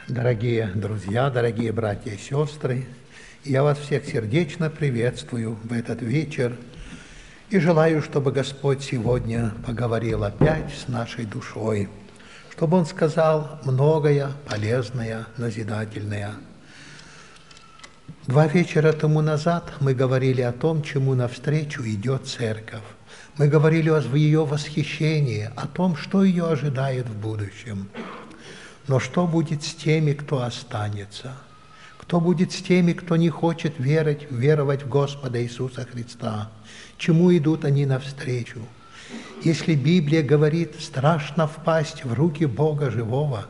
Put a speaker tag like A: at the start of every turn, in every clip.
A: Дорогие друзья, дорогие братья и сестры, я вас всех сердечно приветствую в этот вечер и желаю, чтобы Господь сегодня поговорил опять с нашей душой, чтобы Он сказал многое полезное, назидательное. 2 вечера тому назад мы говорили о том, чему навстречу идет церковь. Мы говорили о ее восхищении, о том, что ее ожидает в будущем. Но что будет с теми, кто останется? Кто будет с теми, кто не хочет веровать в Господа Иисуса Христа? Чему идут они навстречу? Если Библия говорит, страшно впасть в руки Бога живого,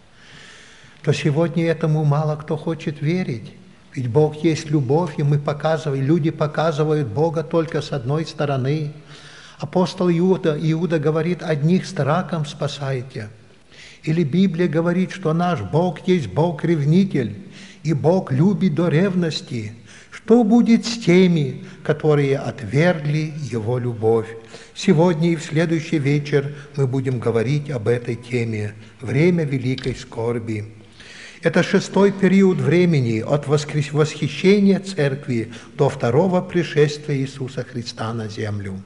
A: то сегодня этому мало кто хочет верить. Ведь Бог есть любовь, и люди показывают Бога только с одной стороны. Апостол Иуда говорит, одних страхом спасайте. Или Библия говорит, что наш Бог есть Бог-ревнитель, и Бог любит до ревности. Что будет с теми, которые отвергли Его любовь? Сегодня и в следующий вечер мы будем говорить об этой теме «Время великой скорби». Это 6-й период времени от восхищения Церкви до второго пришествия Иисуса Христа на землю.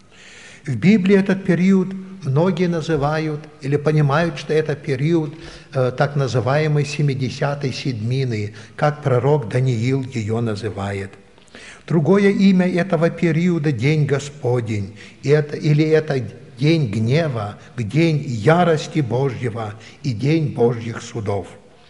A: В Библии этот период многие называют или понимают, что это период так называемой 70-й седмины, как пророк Даниил ее называет. Другое имя этого периода – День Господень, или это День гнева, День ярости Божьего и День Божьих судов.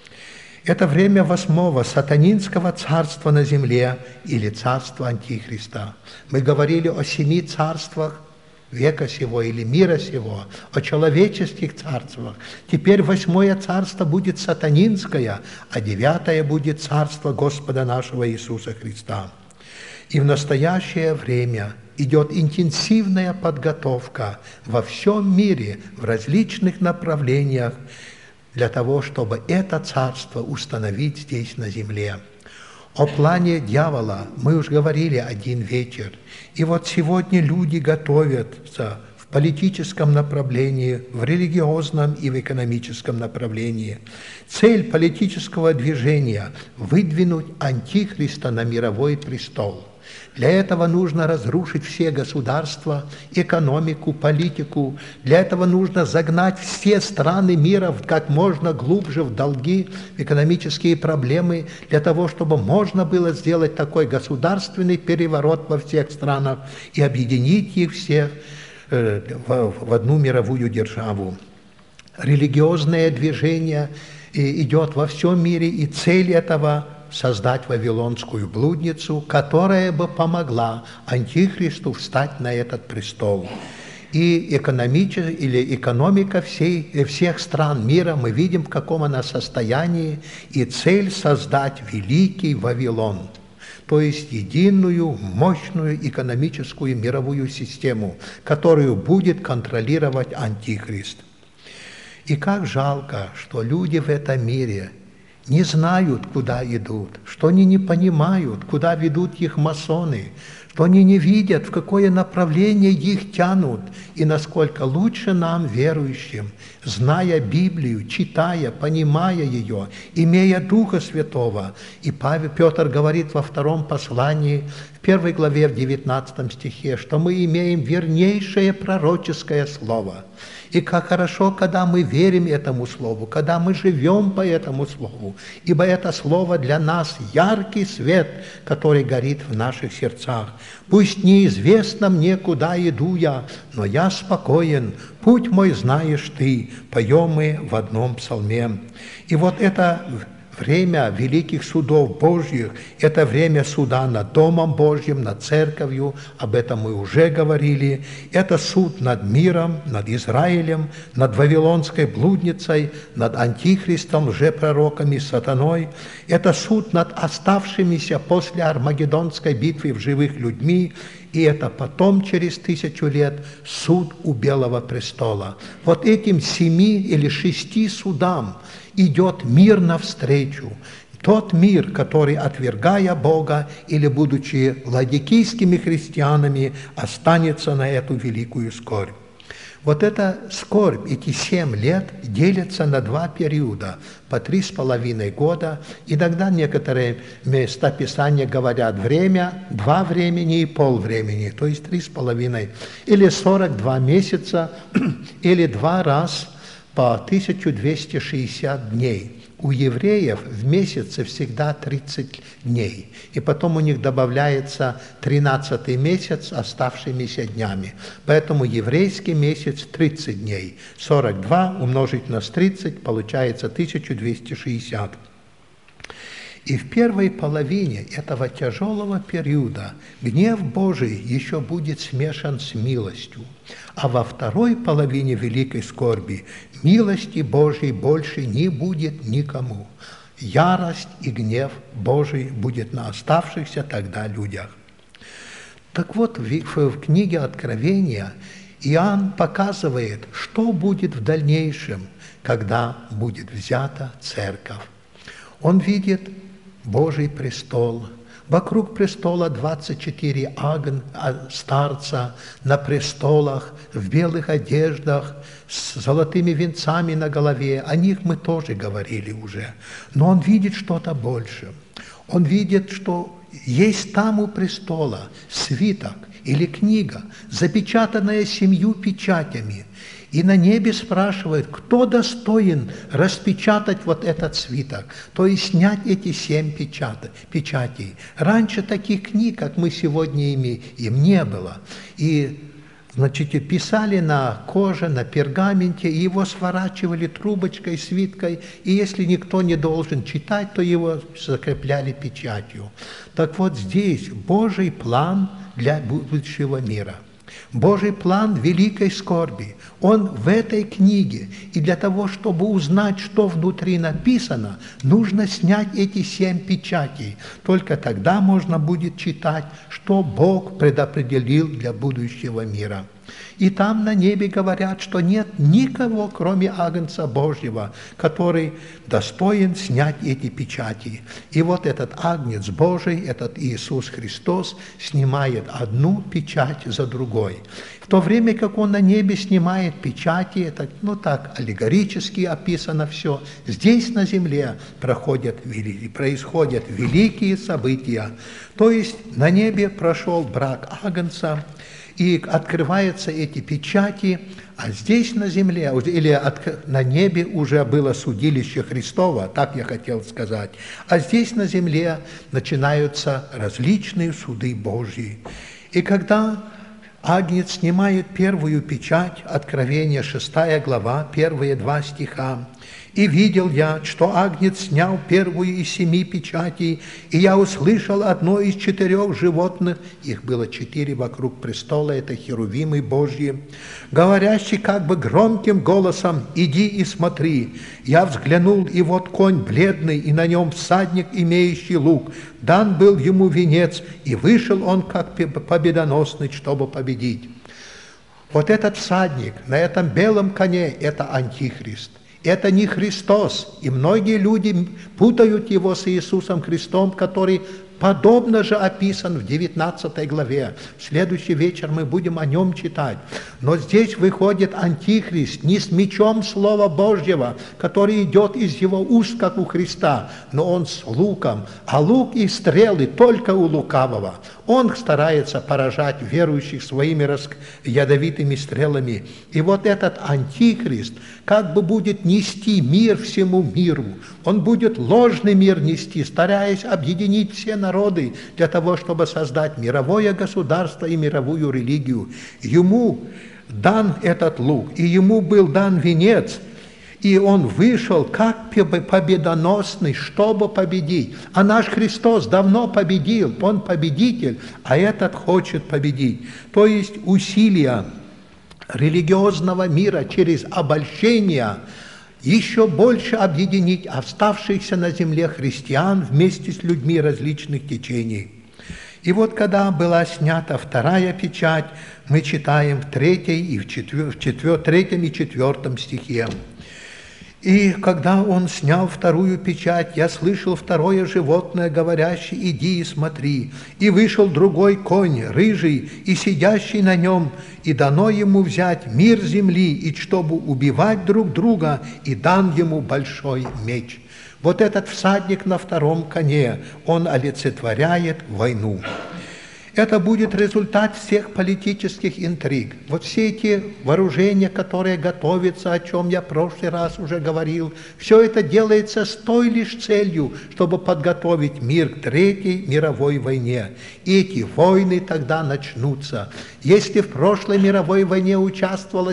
A: Это время 8-го сатанинского царства на земле или царства Антихриста. Мы говорили о 7 царствах века сего или мира сего, о человеческих царствах. Теперь 8-е царство будет сатанинское, а 9-е будет царство Господа нашего Иисуса Христа. И в настоящее время идет интенсивная подготовка во всем мире, в различных направлениях, для того, чтобы это царство установить здесь на земле. О плане дьявола мы уже говорили один вечер. И вот сегодня люди готовятся в политическом направлении, в религиозном и в экономическом направлении. Цель политического движения – выдвинуть Антихриста на мировой престол. Для этого нужно разрушить все государства, экономику, политику. Для этого нужно загнать все страны мира как можно глубже в долги, в экономические проблемы, для того, чтобы можно было сделать такой государственный переворот во всех странах и объединить их всех в одну мировую державу. Религиозное движение идет во всем мире, и цель этого – создать вавилонскую блудницу, которая бы помогла Антихристу встать на этот престол. И экономика всех стран мира, мы видим, в каком она состоянии, и цель создать великий Вавилон, то есть единую, мощную экономическую мировую систему, которую будет контролировать Антихрист. И как жалко, что люди в этом мире не знают, куда идут, что они не понимают, куда ведут их масоны, что они не видят, в какое направление их тянут, и насколько лучше нам, верующим, зная Библию, читая, понимая ее, имея Духа Святого. И Петр говорит во 2-м послании, в 1 главе, в 19 стихе, что мы имеем вернейшее пророческое слово. И как хорошо, когда мы верим этому Слову, когда мы живем по этому Слову, ибо это Слово для нас яркий свет, который горит в наших сердцах. Пусть неизвестно мне, куда иду я, но я спокоен, путь мой знаешь ты, поем мы в одном псалме. И вот это время великих судов Божьих – это время суда над Домом Божьим, над Церковью, об этом мы уже говорили. Это суд над миром, над Израилем, над Вавилонской блудницей, над Антихристом, лжепророками, сатаной. Это суд над оставшимися после Армагеддонской битвы в живых людьми. И это потом, через 1000 лет, суд у Белого престола. Вот этим 7 или 6 судам идет мир навстречу. Тот мир, который, отвергая Бога или будучи ладикийскими христианами, останется на эту великую скорбь. Вот эта скорбь, эти 7 лет делятся на 2 периода, по 3,5 года. Иногда некоторые места Писания говорят время, 2 времени и полвремени, то есть 3,5, или 42 месяца, или 2 раз по 1260 дней. У евреев в месяце всегда 30 дней, и потом у них добавляется 13-й месяц оставшимися днями. Поэтому еврейский месяц 30 дней. 42 умножить на 30 получается 1260. И в первой половине этого тяжелого периода гнев Божий еще будет смешан с милостью, а во второй половине великой скорби милости Божьей больше не будет никому. Ярость и гнев Божий будет на оставшихся тогда людях. Так вот, в книге Откровения Иоанн показывает, что будет в дальнейшем, когда будет взята церковь. Он видит Божий престол. Вокруг престола 24 старца на престолах, в белых одеждах, с золотыми венцами на голове. О них мы тоже говорили уже. Но он видит что-то больше. Он видит, что есть там у престола свиток или книга, запечатанная 7 печатями. И на небе спрашивают, кто достоин распечатать вот этот свиток, то есть снять эти 7 печатей. Раньше таких книг, как мы сегодня им не было. И, значит, писали на коже, на пергаменте, и его сворачивали трубочкой, свиткой, и если никто не должен читать, то его закрепляли печатью. Так вот здесь Божий план для будущего мира. Божий план великой скорби, он в этой книге. И для того, чтобы узнать, что внутри написано, нужно снять эти 7 печатей. Только тогда можно будет читать, что Бог предопределил для будущего мира. И там на небе говорят, что нет никого, кроме Агнца Божьего, который достоин снять эти печати. И вот этот Агнец Божий, этот Иисус Христос, снимает одну печать за другой. В то время как Он на небе снимает печати, это, так аллегорически описано все, здесь на земле происходят великие события. То есть на небе прошел брак Агнца, и открываются эти печати, а здесь на земле, или на небе уже было судилище Христово, так я хотел сказать, а здесь на земле начинаются различные суды Божьи. И когда Агнец снимает первую печать, Откровение 6 глава, первые 2 стиха, «И видел я, что Агнец снял первую из 7 печатей, и я услышал одно из 4 животных, их было 4 вокруг престола, это херувимы Божьи, говорящий как бы громким голосом: иди и смотри. Я взглянул, и вот конь бледный, и на нем всадник, имеющий лук. Дан был ему венец, и вышел он как победоносный, чтобы победить». Вот этот всадник на этом белом коне – это Антихрист. Это не Христос, и многие люди путают его с Иисусом Христом, который подобно же описан в 19 главе. В следующий вечер мы будем о нем читать. Но здесь выходит Антихрист не с мечом Слова Божьего, который идет из его уст, как у Христа, но он с луком, а лук и стрелы только у лукавого. Он старается поражать верующих своими ядовитыми стрелами. И вот этот Антихрист как бы будет нести мир всему миру. Он будет ложный мир нести, стараясь объединить все народы для того, чтобы создать мировое государство и мировую религию. Ему дан этот лук, и ему был дан венец, и он вышел как победоносный, чтобы победить. А наш Христос давно победил, он победитель, а этот хочет победить. То есть усилия религиозного мира через обольщение еще больше объединить оставшихся на земле христиан вместе с людьми различных течений. И вот когда была снята 2 печать, мы читаем в 3 и 4 стихе. И когда он снял вторую печать, я слышал второе животное, говорящее: «Иди и смотри». И вышел другой конь, рыжий, и сидящий на нем, и дано ему взять мир земли, и чтобы убивать друг друга, и дан ему большой меч. Вот этот всадник на втором коне, он олицетворяет войну. Это будет результат всех политических интриг. Вот все эти вооружения, которые готовятся, о чем я в прошлый раз уже говорил, все это делается с той лишь целью, чтобы подготовить мир к Третьей мировой войне. И эти войны тогда начнутся. Если в прошлой мировой войне участвовало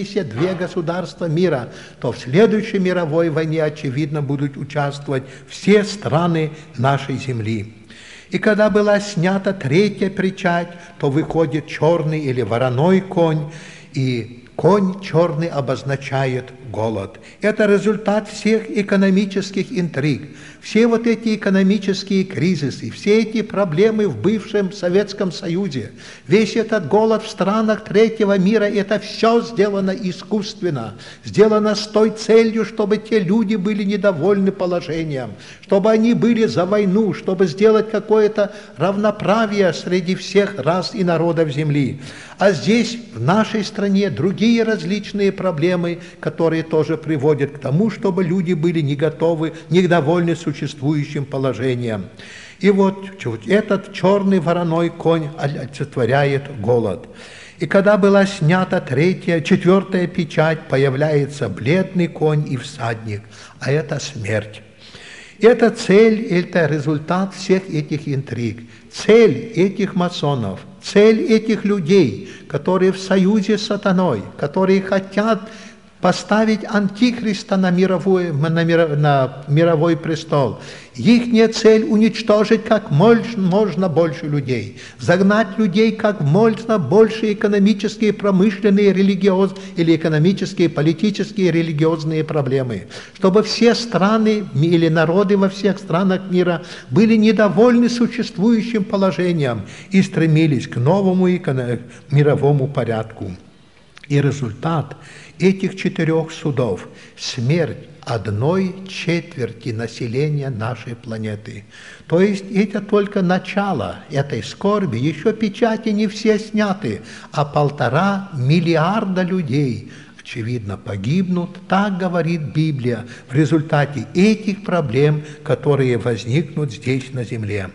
A: 72 государства мира, то в следующей мировой войне, очевидно, будут участвовать все страны нашей земли. И когда была снята третья печать, то выходит черный или вороной конь, и конь черный обозначает голод. Это результат всех экономических интриг. Все вот эти экономические кризисы, все эти проблемы в бывшем Советском Союзе, весь этот голод в странах третьего мира, это все сделано искусственно, сделано с той целью, чтобы те люди были недовольны положением, чтобы они были за войну, чтобы сделать какое-то равноправие среди всех рас и народов земли. А здесь, в нашей стране, другие различные проблемы, которые тоже приводят к тому, чтобы люди были не готовы, недовольны существующим положением. И вот этот черный вороной конь олицетворяет голод. И когда была снята четвертая печать, появляется бледный конь и всадник, а это смерть. Это цель, это результат всех этих интриг. Цель этих масонов, цель этих людей, которые в союзе с сатаной, которые хотят поставить антихриста на мировой престол. Ихняя цель – уничтожить как можно больше людей, загнать людей как можно больше экономические, промышленные, религиозные или экономические, политические, религиозные проблемы, чтобы все страны или народы во всех странах мира были недовольны существующим положением и стремились к новому мировому порядку. И результат этих 4 судов – смерть 1/4 населения нашей планеты. То есть это только начало этой скорби, еще печати не все сняты, а 1,5 миллиарда людей, очевидно, погибнут, так говорит Библия, в результате этих проблем, которые возникнут здесь на земле.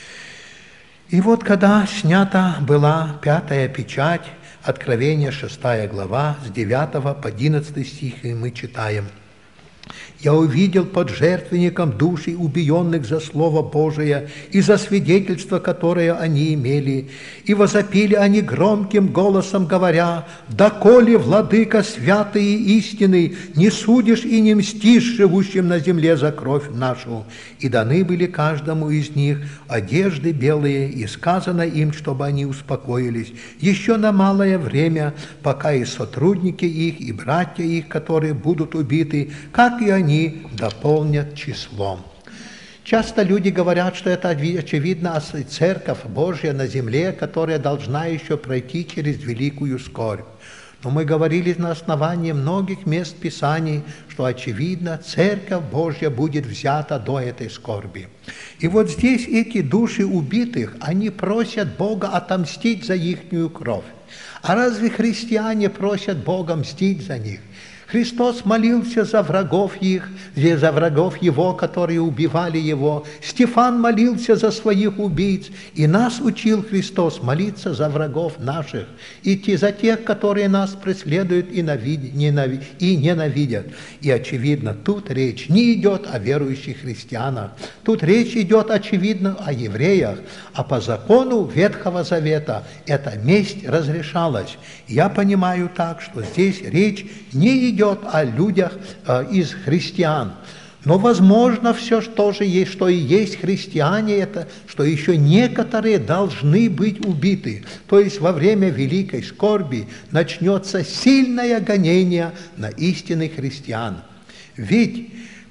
A: И вот когда снята была 5-я печать, Откровение 6 глава, с 9 по 11 стихи мы читаем. «Я увидел под жертвенником души убиенных за Слово Божие и за свидетельство, которое они имели. И возопили они громким голосом, говоря: доколе, Владыка святый и истинный, не судишь и не мстишь живущим на земле за кровь нашу. И даны были каждому из них одежды белые, и сказано им, чтобы они успокоились еще на малое время, пока и сотрудники их, и братья их, которые будут убиты, как и они, дополнят числом». Часто люди говорят, что это, очевидно, Церковь Божья на земле, которая должна еще пройти через великую скорбь. Но мы говорили на основании многих мест Писаний, что, очевидно, Церковь Божья будет взята до этой скорби. И вот здесь эти души убитых, они просят Бога отомстить за ихнюю кровь. А разве христиане просят Бога мстить за них? Христос молился за врагов их, за врагов Его, которые убивали Его. Стефан молился за своих убийц. И нас учил Христос молиться за врагов наших, идти за тех, которые нас преследуют и ненавидят. И, очевидно, тут речь не идет о верующих христианах. Тут речь идет, очевидно, о евреях. А по закону Ветхого Завета эта месть разрешалась. Я понимаю так, что здесь речь не идет о людях из христиан. Но, возможно, все, что же есть, что и есть христиане, это, что еще некоторые должны быть убиты. То есть во время великой скорби начнется сильное гонение на истинных христиан. Ведь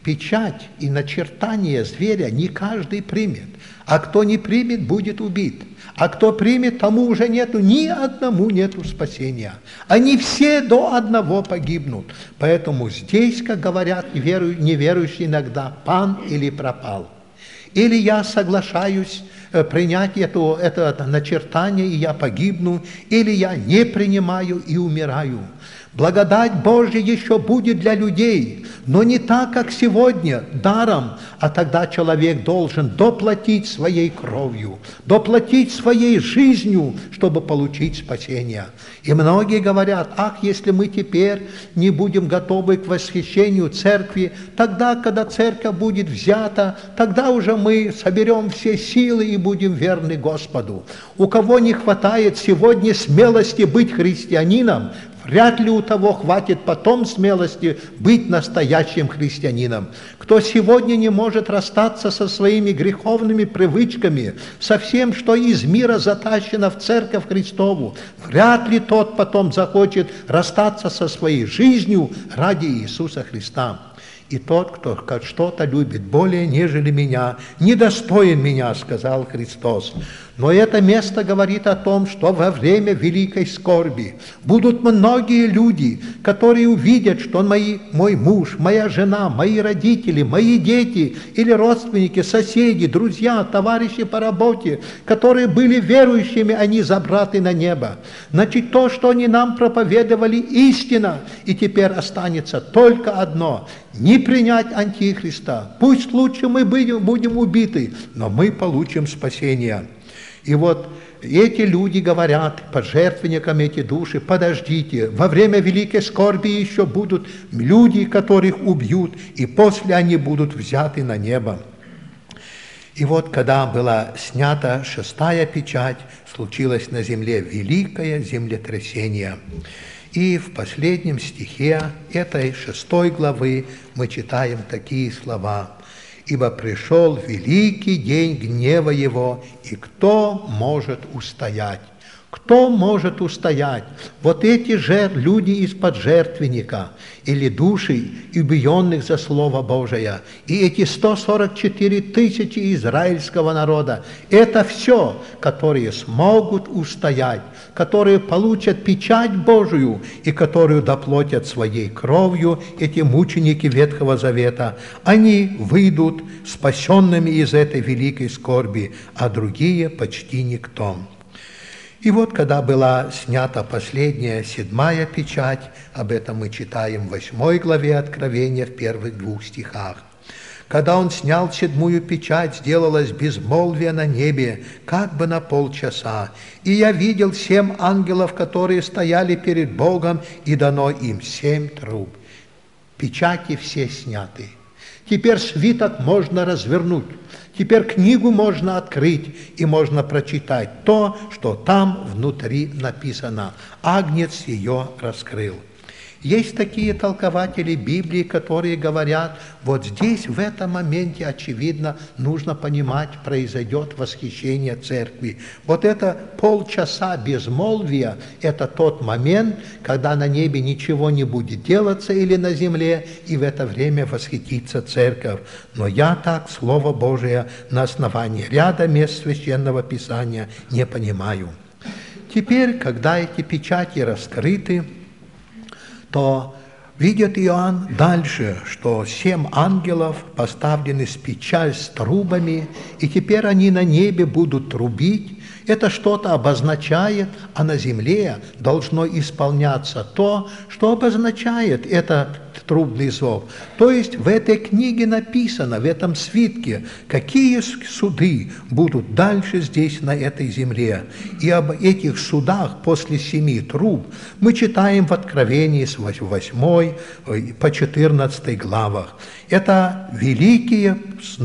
A: Печать и начертание зверя не каждый примет, а кто не примет, будет убит. А кто примет, тому уже ни одному нету спасения. Они все до одного погибнут. Поэтому здесь, как говорят неверующие иногда, пан или пропал. Или я соглашаюсь принять это начертание, и я погибну, или я не принимаю и умираю. Благодать Божья еще будет для людей, но не так, как сегодня, даром, а тогда человек должен доплатить своей кровью, доплатить своей жизнью, чтобы получить спасение. И многие говорят: ах, если мы теперь не будем готовы к восхищению церкви, тогда, когда церковь будет взята, тогда уже мы соберем все силы и будем верны Господу. У кого не хватает сегодня смелости быть христианином, вряд ли у того хватит потом смелости быть настоящим христианином. Кто сегодня не может расстаться со своими греховными привычками, со всем, что из мира затащено в Церковь Христову, вряд ли тот потом захочет расстаться со своей жизнью ради Иисуса Христа. И тот, кто что-то любит более, нежели меня, недостоин меня, сказал Христос. Но это место говорит о том, что во время великой скорби будут многие люди, которые увидят, что мой муж, моя жена, мои родители, мои дети или родственники, соседи, друзья, товарищи по работе, которые были верующими, они забраты на небо. Значит, то, что они нам проповедовали, истина, и теперь останется только одно – не принять Антихриста. Пусть лучше мы будем убиты, но мы получим спасение. И вот эти люди говорят пожертвенникам эти души: подождите, во время великой скорби еще будут люди, которых убьют, и после они будут взяты на небо. И вот когда была снята шестая печать, случилось на земле великое землетрясение. И в последнем стихе этой 6 главы мы читаем такие слова: «Ибо пришел великий день гнева его, и кто может устоять?» Кто может устоять? Вот эти же люди из-под жертвенника, или души, убиенных за Слово Божие, и эти 144 тысячи израильского народа, это все, которые смогут устоять, которые получат печать Божию и которую доплатят своей кровью эти мученики Ветхого Завета. Они выйдут спасенными из этой великой скорби, а другие почти никто. И вот, когда была снята последняя, 7-я печать, об этом мы читаем в 8 главе Откровения, в первых 2 стихах. Когда он снял 7-ю печать, сделалось безмолвие на небе, как бы на полчаса. И я видел 7 ангелов, которые стояли перед Богом, и дано им 7 труб. Печати все сняты. Теперь свиток можно развернуть. Теперь книгу можно открыть, и можно прочитать то, что там внутри написано. Агнец ее раскрыл. Есть такие толкователи Библии, которые говорят: вот здесь, в этом моменте, очевидно, нужно понимать, произойдет восхищение церкви. Вот это полчаса безмолвия, это тот момент, когда на небе ничего не будет делаться или на земле, и в это время восхитится церковь. Но я так Слово Божие на основании ряда мест Священного Писания не понимаю. Теперь, когда эти печати раскрыты, то видит Иоанн дальше, что 7 ангелов поставлены с печать с трубами, и теперь они на небе будут трубить. Это что-то обозначает, а на земле должно исполняться то, что обозначает этот трубный зов. То есть в этой книге написано, в этом свитке, какие суды будут дальше здесь, на этой земле. И об этих судах после 7 труб мы читаем в Откровении с 8 по 14 главах. Это великая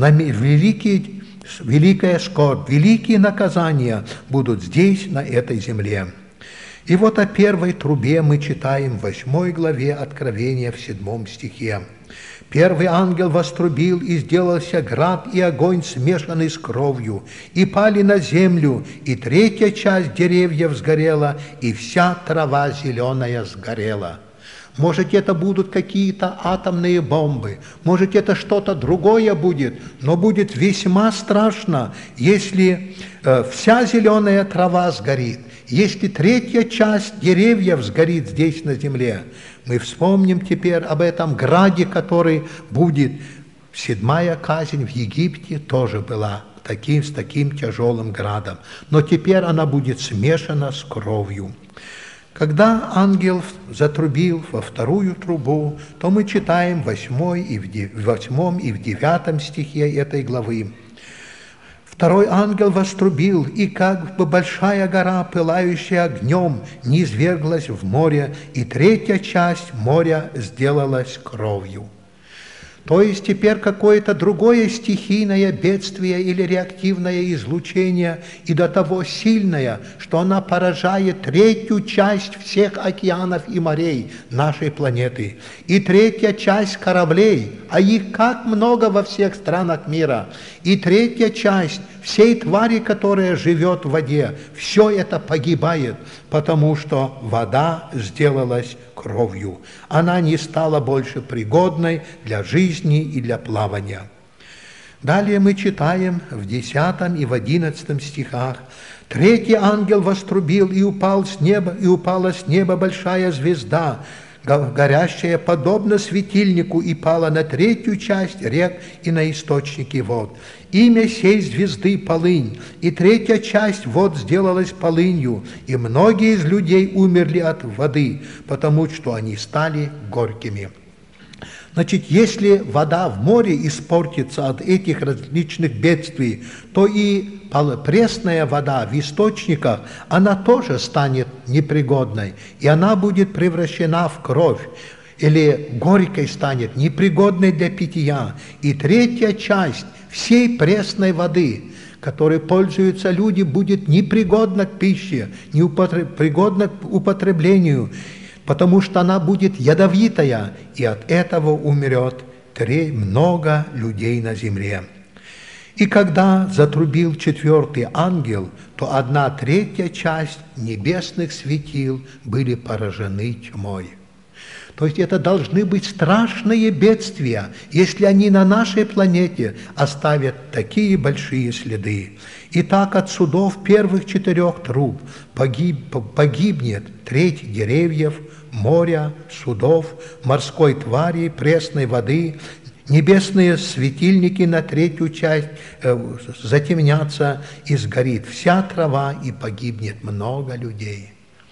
A: скорбь, великие наказания будут здесь, на этой земле. И вот о первой трубе мы читаем в 8 главе Откровения, в 7 стихе. «Первый ангел вострубил, и сделался град и огонь, смешанный с кровью, и пали на землю, и 3-я часть деревьев сгорела, и вся трава зеленая сгорела». может, это будут какие-то атомные бомбы, может, это что-то другое будет, но будет весьма страшно, если вся зеленая трава сгорит, если третья часть деревьев сгорит здесь на земле. Мы вспомним теперь об этом граде, который будет. Седьмая казнь в Египте тоже была с таким тяжелым градом, но теперь она будет смешана с кровью. Когда ангел затрубил во вторую трубу, то мы читаем в 8 и в 9 стихе этой главы. Второй ангел вострубил, и как бы большая гора, пылающая огнем, низвергла в море, и третья часть моря сделалась кровью. То есть теперь какое-то другое стихийное бедствие или реактивное излучение, и до того сильное, что оно поражает третью часть всех океанов и морей нашей планеты, и третья часть кораблей, а их как много во всех странах мира, и третья часть всей твари, которая живет в воде, все это погибает, потому что вода сделалась кровью. Она не стала больше пригодной для жизни и для плавания. Далее мы читаем в 10 и в 11 стихах. «Третий ангел вострубил, и упала с неба большая звезда, горящая подобно светильнику, и пала на третью часть рек и на источники вод. Имя сей звезды полынь, и третья часть вод сделалась полынью, и многие из людей умерли от воды, потому что они стали горькими». Значит, если вода в море испортится от этих различных бедствий, то и пресная вода в источниках, она тоже станет непригодной, и она будет превращена в кровь, или горькой станет, непригодной для питья. И третья часть всей пресной воды, которой пользуются люди, будет непригодна к пище, непригодна к употреблению, потому что она будет ядовитая, и от этого умрет много людей на земле. И когда затрубил четвертый ангел, то 1/3 часть небесных светил были поражены тьмой. То есть это должны быть страшные бедствия, если они на нашей планете оставят такие большие следы. Итак, от судов первых 4 труб погибнет треть деревьев, моря, судов, морской твари, пресной воды. Небесные светильники на третью часть затемнятся, и сгорит вся трава, и погибнет много людей.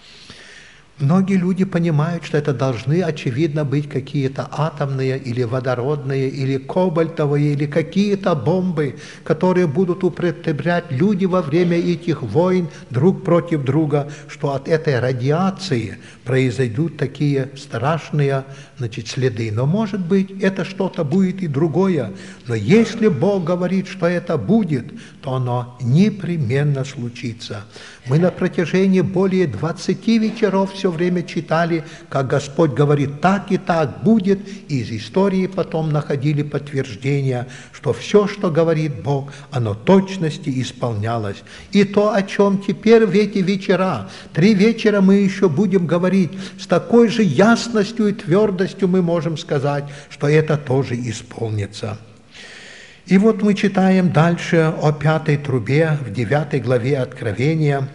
A: Многие люди понимают, что это должны, очевидно, быть какие-то атомные или водородные, или кобальтовые, или какие-то бомбы, которые будут употреблять люди во время этих войн друг против друга, что от этой радиации произойдут такие страшные, следы. Но, может быть, это что-то будет и другое. Но если Бог говорит, что это будет, то оно непременно случится. Мы на протяжении более 20 вечеров все время читали, как Господь говорит, так и так будет, и из истории потом находили подтверждение, что все, что говорит Бог, оно точности исполнялось. И то, о чем теперь в эти вечера, 3 вечера мы еще будем говорить, с такой же ясностью и твердостью мы можем сказать, что это тоже исполнится. И вот мы читаем дальше о 5 трубе в 9 главе Откровения.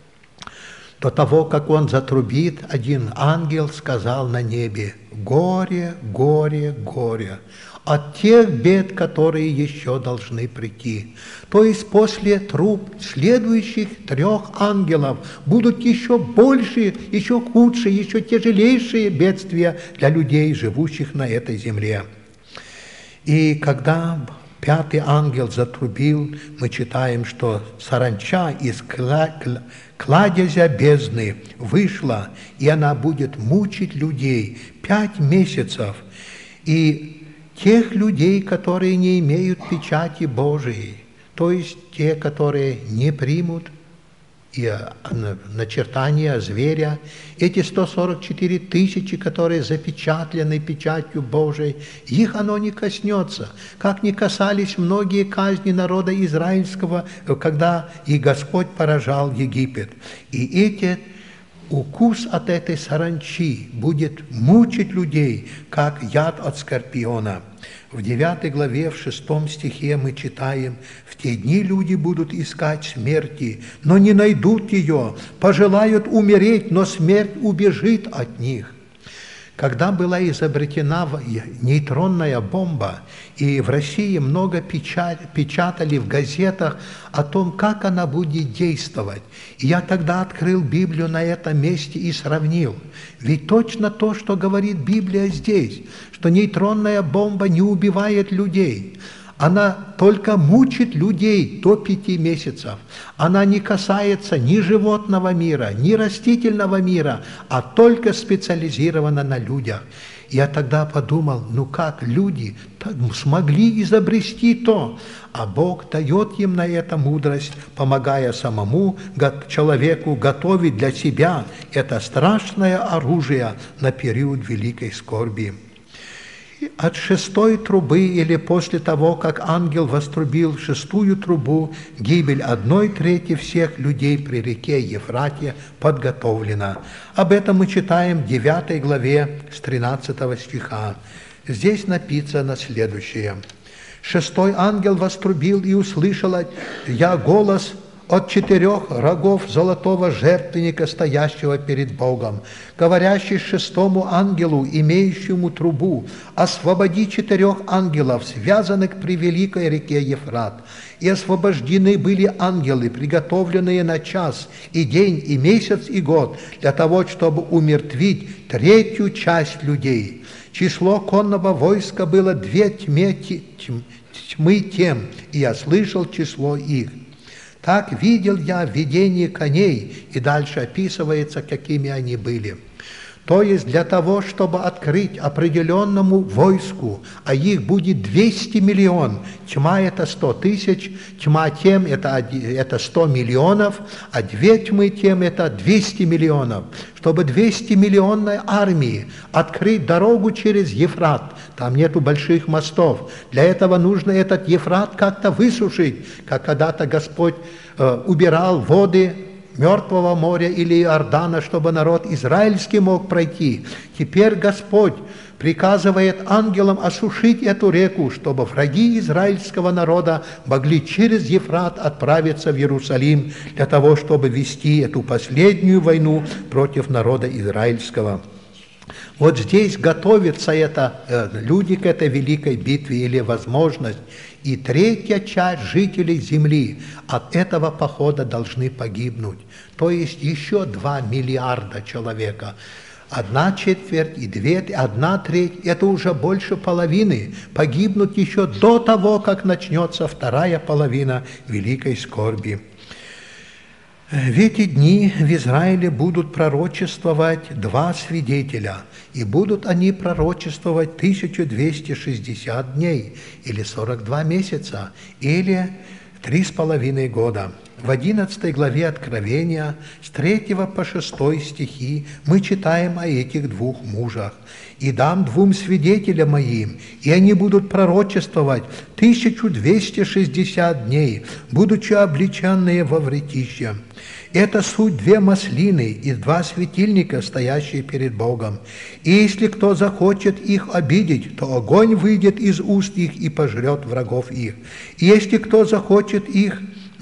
A: До того, как он затрубит, один ангел сказал на небе: «Горе, горе, горе от тех бед, которые еще должны прийти». То есть после труб следующих 3 ангелов будут еще больше, еще худшие, еще тяжелейшие бедствия для людей, живущих на этой земле. И когда 5 ангел затрубил, мы читаем, что саранча из кладезя бездны вышла, и она будет мучить людей 5 месяцев. И тех людей, которые не имеют печати Божией, то есть те, которые не примут и начертания зверя, эти 144 тысячи, которые запечатлены печатью Божией, их оно не коснется, как не касались многие казни народа израильского, когда и Господь поражал Египет. И эти укус от этой саранчи будет мучить людей, как яд от скорпиона. В 9 главе, в 6 стихе мы читаем: «В те дни люди будут искать смерти, но не найдут ее, пожелают умереть, но смерть убежит от них». Когда была изобретена нейтронная бомба, и в России много печатали в газетах о том, как она будет действовать, и я тогда открыл Библию на этом месте и сравнил. Ведь точно то, что говорит Библия здесь, что нейтронная бомба не убивает людей. Она только мучит людей до 5 месяцев. Она не касается ни животного мира, ни растительного мира, а только специализирована на людях. Я тогда подумал, ну как люди смогли изобрести то, а Бог дает им на это мудрость, помогая самому человеку готовить для себя это страшное оружие на период великой скорби. От 6-й трубы или после того, как ангел вострубил 6-ю трубу, гибель 1/3 всех людей при реке Ефрате подготовлена. Об этом мы читаем в 9 главе с 13 стиха. Здесь написано следующее. 6-й ангел вострубил, и услышал я голос от 4 рогов золотого жертвенника, стоящего перед Богом, говорящий 6-му ангелу, имеющему трубу: «Освободи 4 ангелов, связанных при великой реке Ефрат». И освобождены были ангелы, приготовленные на час, и день, и месяц, и год, для того, чтобы умертвить 3-ю часть людей. Число конного войска было 2 тьмы тем, и я слышал число их. Так видел я в видении коней, и дальше описывается, какими они были. То есть для того, чтобы открыть определенному войску, а их будет 200 миллионов, тьма – это 100 тысяч, тьма тем – это 100 миллионов, а 2 тьмы тем – это 200 миллионов. Чтобы 200-миллионной армии открыть дорогу через Ефрат, там нету больших мостов, для этого нужно этот Ефрат как-то высушить, как когда-то Господь убирал воды Мертвого моря или Иордана, чтобы народ израильский мог пройти. Теперь Господь приказывает ангелам осушить эту реку, чтобы враги израильского народа могли через Ефрат отправиться в Иерусалим для того, чтобы вести эту последнюю войну против народа израильского. Вот здесь готовятся люди к этой великой битве или возможность. И 3-я часть жителей земли от этого похода должны погибнуть. То есть еще 2 миллиарда человека. 1/4 и 1/3, это уже больше половины, погибнут еще до того, как начнется 2-я половина великой скорби. В эти дни в Израиле будут пророчествовать 2 свидетеля, и будут они пророчествовать 1260 дней, или 42 месяца, или 3,5 года. В 11 главе Откровения, с 3 по 6 стихи, мы читаем о этих 2 мужах. «И дам 2 свидетелям моим, и они будут пророчествовать 1260 дней, будучи облеченные во вретище. Это суть 2 маслины и 2 светильника, стоящие перед Богом. И если кто захочет их обидеть, то огонь выйдет из уст их и пожрет врагов их. И если кто захочет их,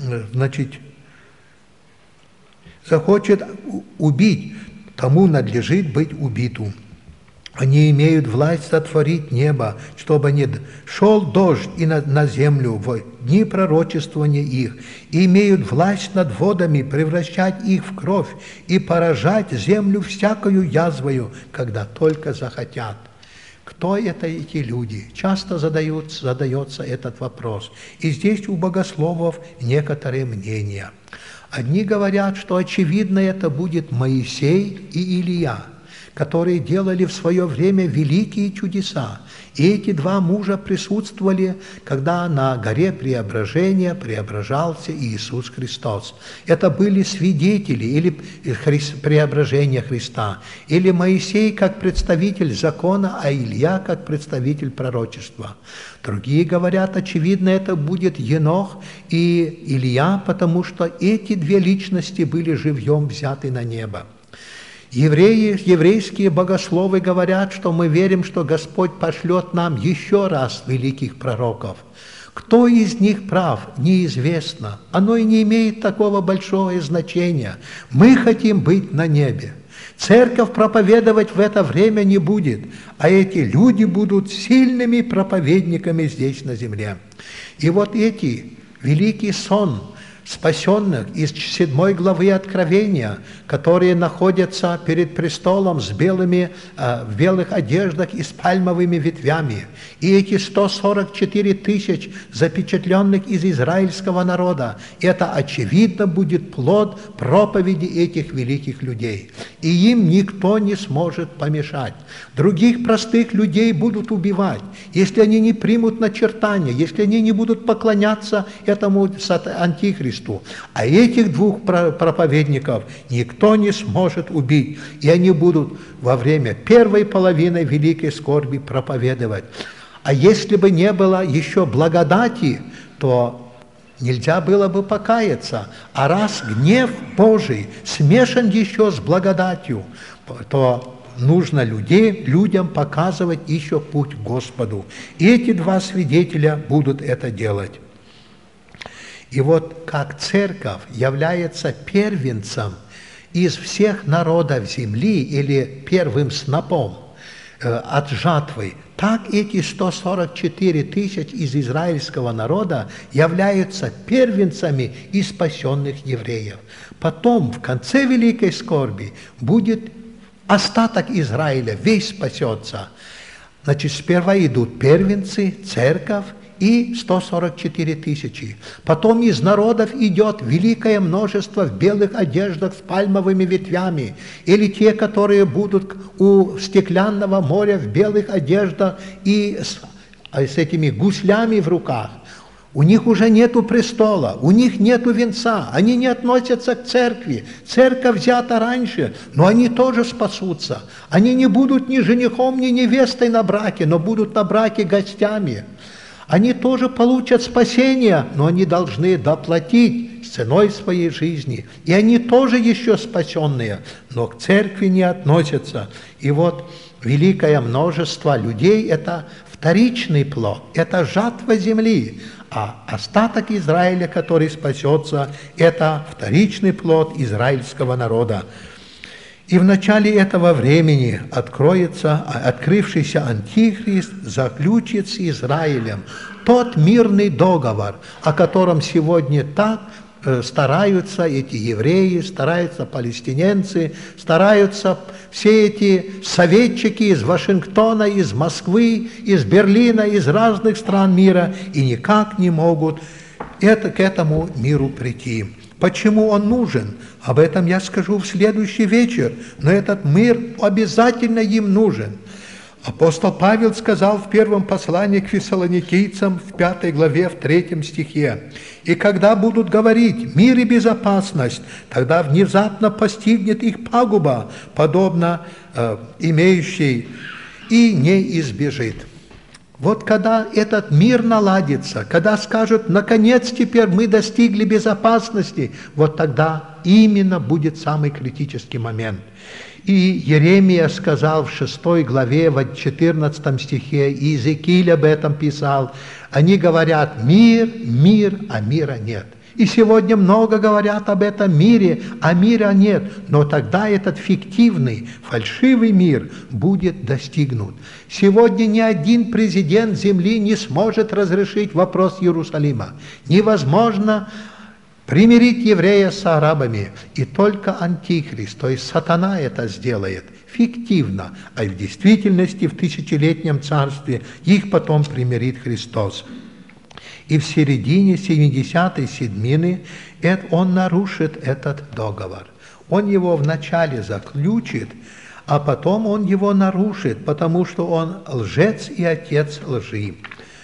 A: захочет убить, тому надлежит быть убиту. Они имеют власть сотворить небо, чтобы не шел дождь и на землю в дни пророчествования их, и имеют власть над водами превращать их в кровь и поражать землю всякою язвою, когда только захотят». Кто это эти люди? Часто задается этот вопрос. И здесь у богословов некоторые мнения. Одни говорят, что очевидно это будет Моисей и Илия, которые делали в свое время великие чудеса. И эти 2 мужа присутствовали, когда на горе Преображения преображался Иисус Христос. Это были свидетели или преображения Христа, или Моисей как представитель закона, а Илья как представитель пророчества. Другие говорят, очевидно, это будет Енох и Илья, потому что эти 2 личности были живьем взяты на небо. Еврейские богословы говорят, что мы верим, что Господь пошлет нам еще раз великих пророков. Кто из них прав, неизвестно. Оно и не имеет такого большого значения. Мы хотим быть на небе. Церковь проповедовать в это время не будет, а эти люди будут сильными проповедниками здесь на земле. И вот эти великий сон спасенных из 7 главы Откровения, которые находятся перед престолом в белых одеждах и с пальмовыми ветвями, и эти 144 тысяч запечатленных из израильского народа, это очевидно будет плод проповеди этих великих людей. И им никто не сможет помешать. Других простых людей будут убивать, если они не примут начертания, если они не будут поклоняться этому антихристу. А этих двух проповедников никто не сможет убить. И они будут во время первой половины великой скорби проповедовать. А если бы не было еще благодати, то нельзя было бы покаяться. А раз гнев Божий смешан еще с благодатью, то нужно людям показывать еще путь к Господу. И эти два свидетеля будут это делать. И вот как церковь является первенцем из всех народов земли или первым снопом от жатвы, так эти 144 тысячи из израильского народа являются первенцами из спасенных евреев. Потом, в конце великой скорби, будет остаток Израиля, весь спасется. Значит, сперва идут первенцы, церковь, и 144 тысячи. Потом из народов идет великое множество в белых одеждах с пальмовыми ветвями, или те, которые будут у стеклянного моря в белых одеждах и с этими гуслями в руках. У них уже нету престола, у них нету венца, они не относятся к церкви. Церковь взята раньше, но они тоже спасутся. Они не будут ни женихом, ни невестой на браке, но будут на браке гостями. Они тоже получат спасение, но они должны доплатить ценой своей жизни. И они тоже еще спасенные, но к церкви не относятся. И вот великое множество людей – это вторичный плод, это жатва земли. А остаток Израиля, который спасется, это вторичный плод израильского народа. И в начале этого времени открывшийся Антихрист заключит с Израилем тот мирный договор, о котором сегодня так стараются эти евреи, стараются палестиненцы, стараются все эти советчики из Вашингтона, из Москвы, из Берлина, из разных стран мира, и никак не могут к этому миру прийти. Почему он нужен? Об этом я скажу в следующий вечер, но этот мир обязательно им нужен. Апостол Павел сказал в первом послании к фессалоникийцам в 5 главе, в 3 стихе: «И когда будут говорить мир и безопасность, тогда внезапно постигнет их пагуба, подобно имеющей, и не избежит». Вот когда этот мир наладится, когда скажут, наконец теперь мы достигли безопасности, вот тогда именно будет самый критический момент. И Еремия сказал в 6 главе, в 14 стихе, и Иезекииль об этом писал, они говорят мир, мир, а мира нет. И сегодня много говорят об этом мире, а мира нет. Но тогда этот фиктивный, фальшивый мир будет достигнут. Сегодня ни один президент земли не сможет разрешить вопрос Иерусалима. Невозможно примирить еврея с арабами. И только Антихрист, то есть сатана, это сделает фиктивно. А в действительности в тысячелетнем царстве их потом примирит Христос. И в середине 70-й седмины он нарушит этот договор. Он его вначале заключит, а потом он его нарушит, потому что он лжец и отец лжи.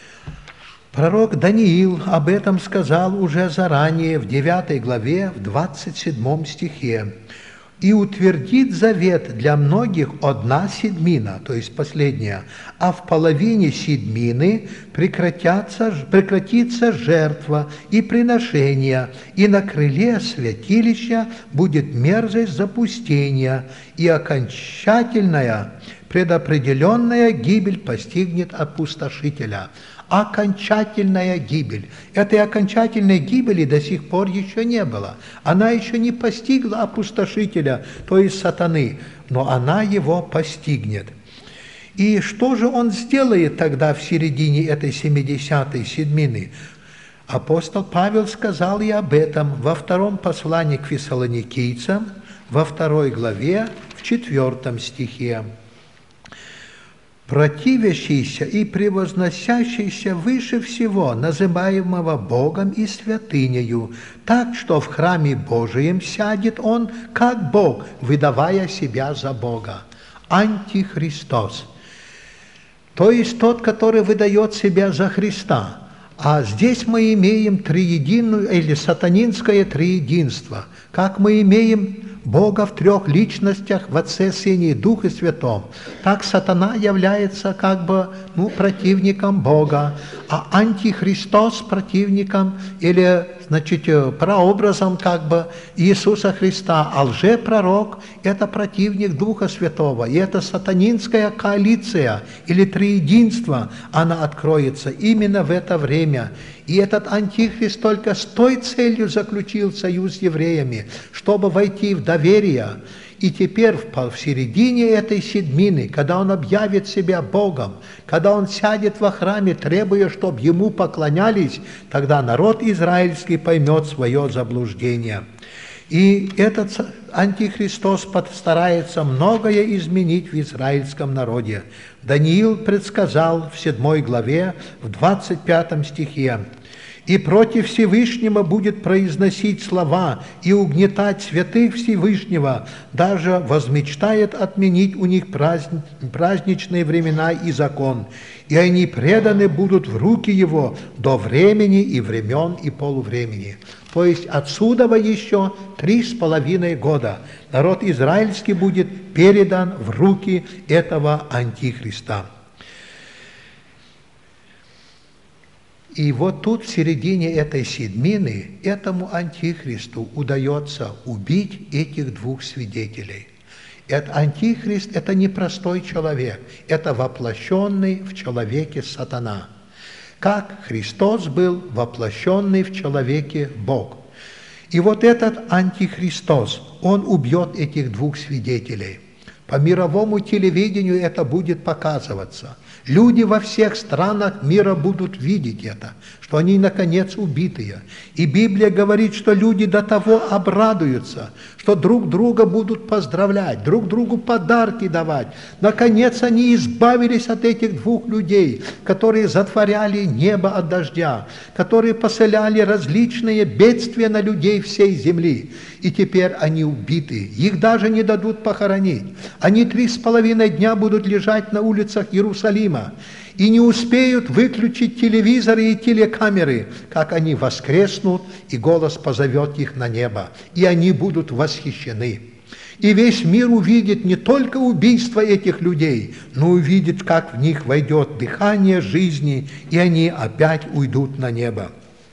A: Пророк Даниил об этом сказал уже заранее в 9 главе, в 27 стихе. и утвердит завет для многих 1/7, то есть последняя, а в половине седьмины прекратится жертва и приношение, и на крыле святилища будет мерзость запустения, и окончательная предопределенная гибель постигнет опустошителя. Окончательная гибель. Этой окончательной гибели до сих пор еще не было. Она еще не постигла опустошителя, то есть сатаны, но она его постигнет. И что же он сделает тогда в середине этой 70-й седмины? Апостол Павел сказал и об этом во втором послании к фессалоникийцам, во 2 главе, в 4 стихе. «Противящийся и превозносящийся выше всего, называемого Богом и святынею, так что в храме Божием сядет он, как Бог, выдавая себя за Бога». Антихристос, то есть тот, который выдает себя за Христа. А здесь мы имеем триединую или сатанинское триединство, как мы имеем Бога в 3 личностях, в Отце, Сыне и Духе Святом, так сатана является как бы противником Бога, а антихристос противником или, прообразом как бы Иисуса Христа, а лжепророк – это противник Духа Святого, и это сатанинская коалиция или триединство, она откроется именно в это время. И этот антихрист только с той целью заключил союз с евреями, чтобы войти в доверие. И теперь в середине этой седмины, когда он объявит себя Богом, когда он сядет во храме, требуя, чтобы ему поклонялись, тогда народ израильский поймет свое заблуждение. И этот антихристос постарается многое изменить в израильском народе. Даниил предсказал в 7 главе, в 25 стихе: «И против Всевышнего будет произносить слова и угнетать святых Всевышнего, даже возмечтает отменить у них праздничные времена и закон, и они преданы будут в руки его до времени и времен и полувремени». То есть отсюда еще 3,5 года народ израильский будет передан в руки этого антихриста. И вот тут, в середине этой седмины, этому антихристу удается убить этих 2 свидетелей. Этот антихрист – это не простой человек, это воплощенный в человеке сатана. Как Христос был воплощенный в человеке Бог. И вот этот антихристос, он убьет этих 2 свидетелей. По мировому телевидению это будет показываться. Люди во всех странах мира будут видеть это, что они, наконец, убитые. И Библия говорит, что люди до того обрадуются, что друг друга будут поздравлять, друг другу подарки давать. Наконец, они избавились от этих 2 людей, которые затворяли небо от дождя, которые посылали различные бедствия на людей всей земли. И теперь они убиты, их даже не дадут похоронить. Они 3,5 дня будут лежать на улицах Иерусалима и не успеют выключить телевизоры и телекамеры, как они воскреснут, и голос позовет их на небо, и они будут восхищены. И весь мир увидит не только убийство этих людей, но увидит, как в них войдет дыхание жизни, и они опять уйдут на небо.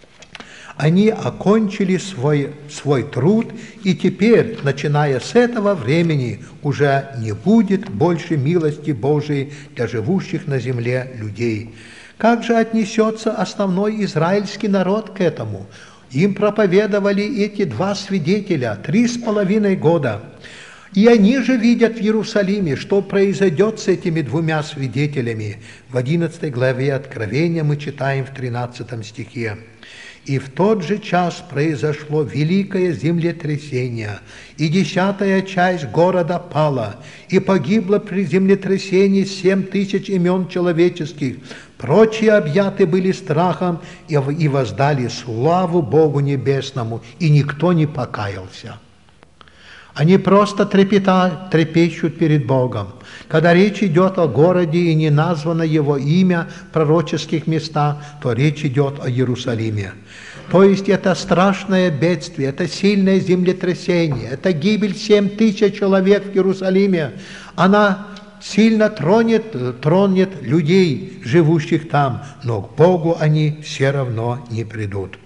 A: Они окончили свой труд, и теперь, начиная с этого времени, уже не будет больше милости Божией для живущих на земле людей. Как же отнесется основной израильский народ к этому? Им проповедовали эти 2 свидетеля 3,5 года. И они же видят в Иерусалиме, что произойдет с этими 2 свидетелями. В 11 главе Откровения мы читаем в 13 стихе. «И в тот же час произошло великое землетрясение, и 10-я часть города пала, и погибло при землетрясении 7000 имен человеческих. Прочие объяты были страхом и воздали славу Богу Небесному, и никто не покаялся». Они просто трепещут перед Богом. Когда речь идет о городе и не названо его имя в пророческих местах, то речь идет о Иерусалиме. То есть это страшное бедствие, это сильное землетрясение, это гибель 7000 человек в Иерусалиме. Она сильно тронет людей, живущих там, но к Богу они все равно не придут.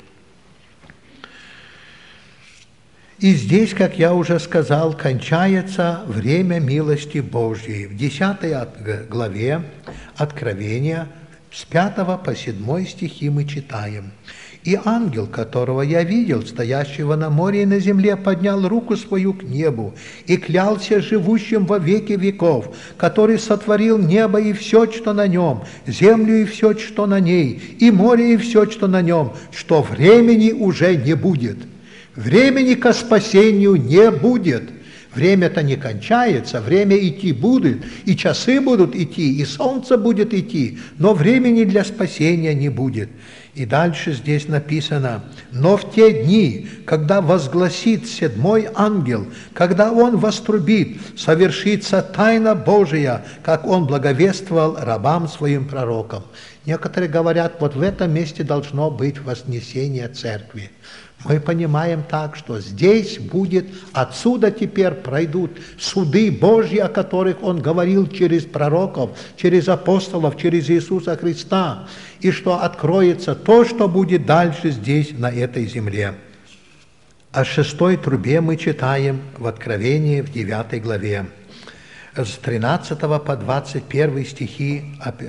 A: И здесь, как я уже сказал, кончается время милости Божьей. В 10 главе Откровения с 5 по 7 стихи мы читаем. «И ангел, которого я видел, стоящего на море и на земле, поднял руку свою к небу и клялся живущим во веки веков, который сотворил небо и все, что на нем, землю и все, что на ней, и море и все, что на нем, что времени уже не будет». Времени ко спасению не будет. Время-то не кончается, время идти будет, и часы будут идти, и солнце будет идти, но времени для спасения не будет. И дальше здесь написано: «Но в те дни, когда возгласит 7-й ангел, когда он вострубит, совершится тайна Божия, как он благовествовал рабам своим пророкам». Некоторые говорят, вот в этом месте должно быть вознесение церкви. Мы понимаем так, что здесь будет, отсюда теперь пройдут суды Божьи, о которых Он говорил через пророков, через апостолов, через Иисуса Христа, и что откроется то, что будет дальше здесь, на этой земле. О 6-й трубе мы читаем в Откровении в 9 главе. С 13 по 21 стихи,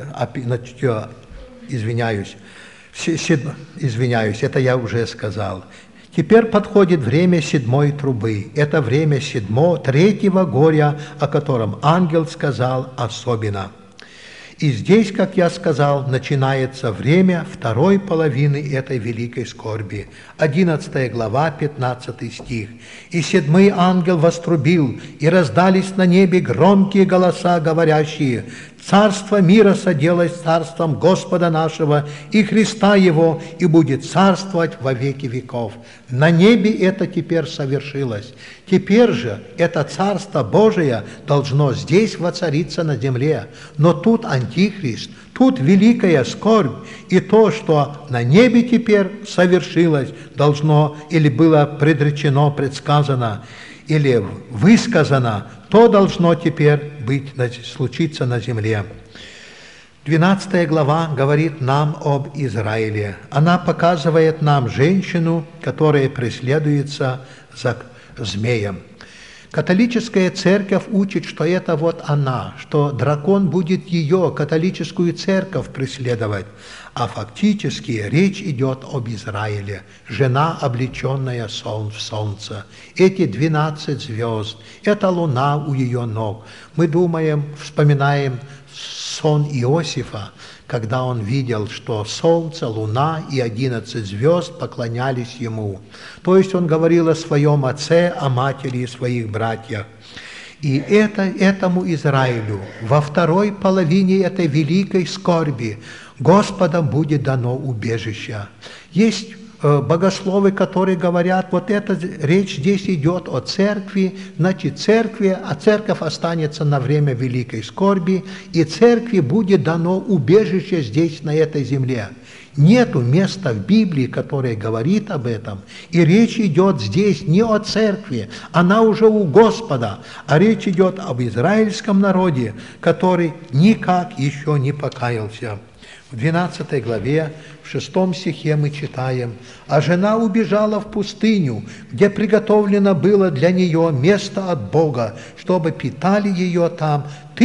A: извиняюсь, это я уже сказал. Теперь подходит время 7-й трубы. Это время 3-го горя, о котором ангел сказал особенно. И здесь, как я сказал, начинается время второй половины этой великой скорби. 11 глава, 15 стих. «И 7-й ангел вострубил, и раздались на небе громкие голоса, говорящие: Царство мира соделалось царством Господа нашего и Христа Его, и будет царствовать во веки веков». На небе это теперь совершилось. Теперь же это Царство Божие должно здесь воцариться на земле. Но тут Антихрист, тут великая скорбь, и то, что на небе теперь совершилось, должно или было предречено, предсказано, или высказано, то должно теперь случиться на земле. 12 глава говорит нам об Израиле. Она показывает нам женщину, которая преследуется за змеем. Католическая церковь учит, что это вот она, что дракон будет ее, католическую церковь, преследовать. А фактически речь идет об Израиле, жена, облеченная в солнце. Эти 12 звезд, это луна у ее ног. Мы думаем, вспоминаем сон Иосифа, когда он видел, что солнце, луна и 11 звезд поклонялись ему. То есть он говорил о своем отце, о матери и своих братьях. И этому Израилю во второй половине этой великой скорби Господом будет дано убежище. Есть богословы, которые говорят, вот эта речь здесь идет о церкви, значит церковь останется на время великой скорби, и церкви будет дано убежище здесь, на этой земле. Нету места в Библии, которое говорит об этом, и речь идет здесь не о церкви, она уже у Господа, а речь идет об израильском народе, который никак еще не покаялся. В 12 главе, в 6 стихе мы читаем: «А жена убежала в пустыню, где приготовлено было для нее место от Бога, чтобы питали ее там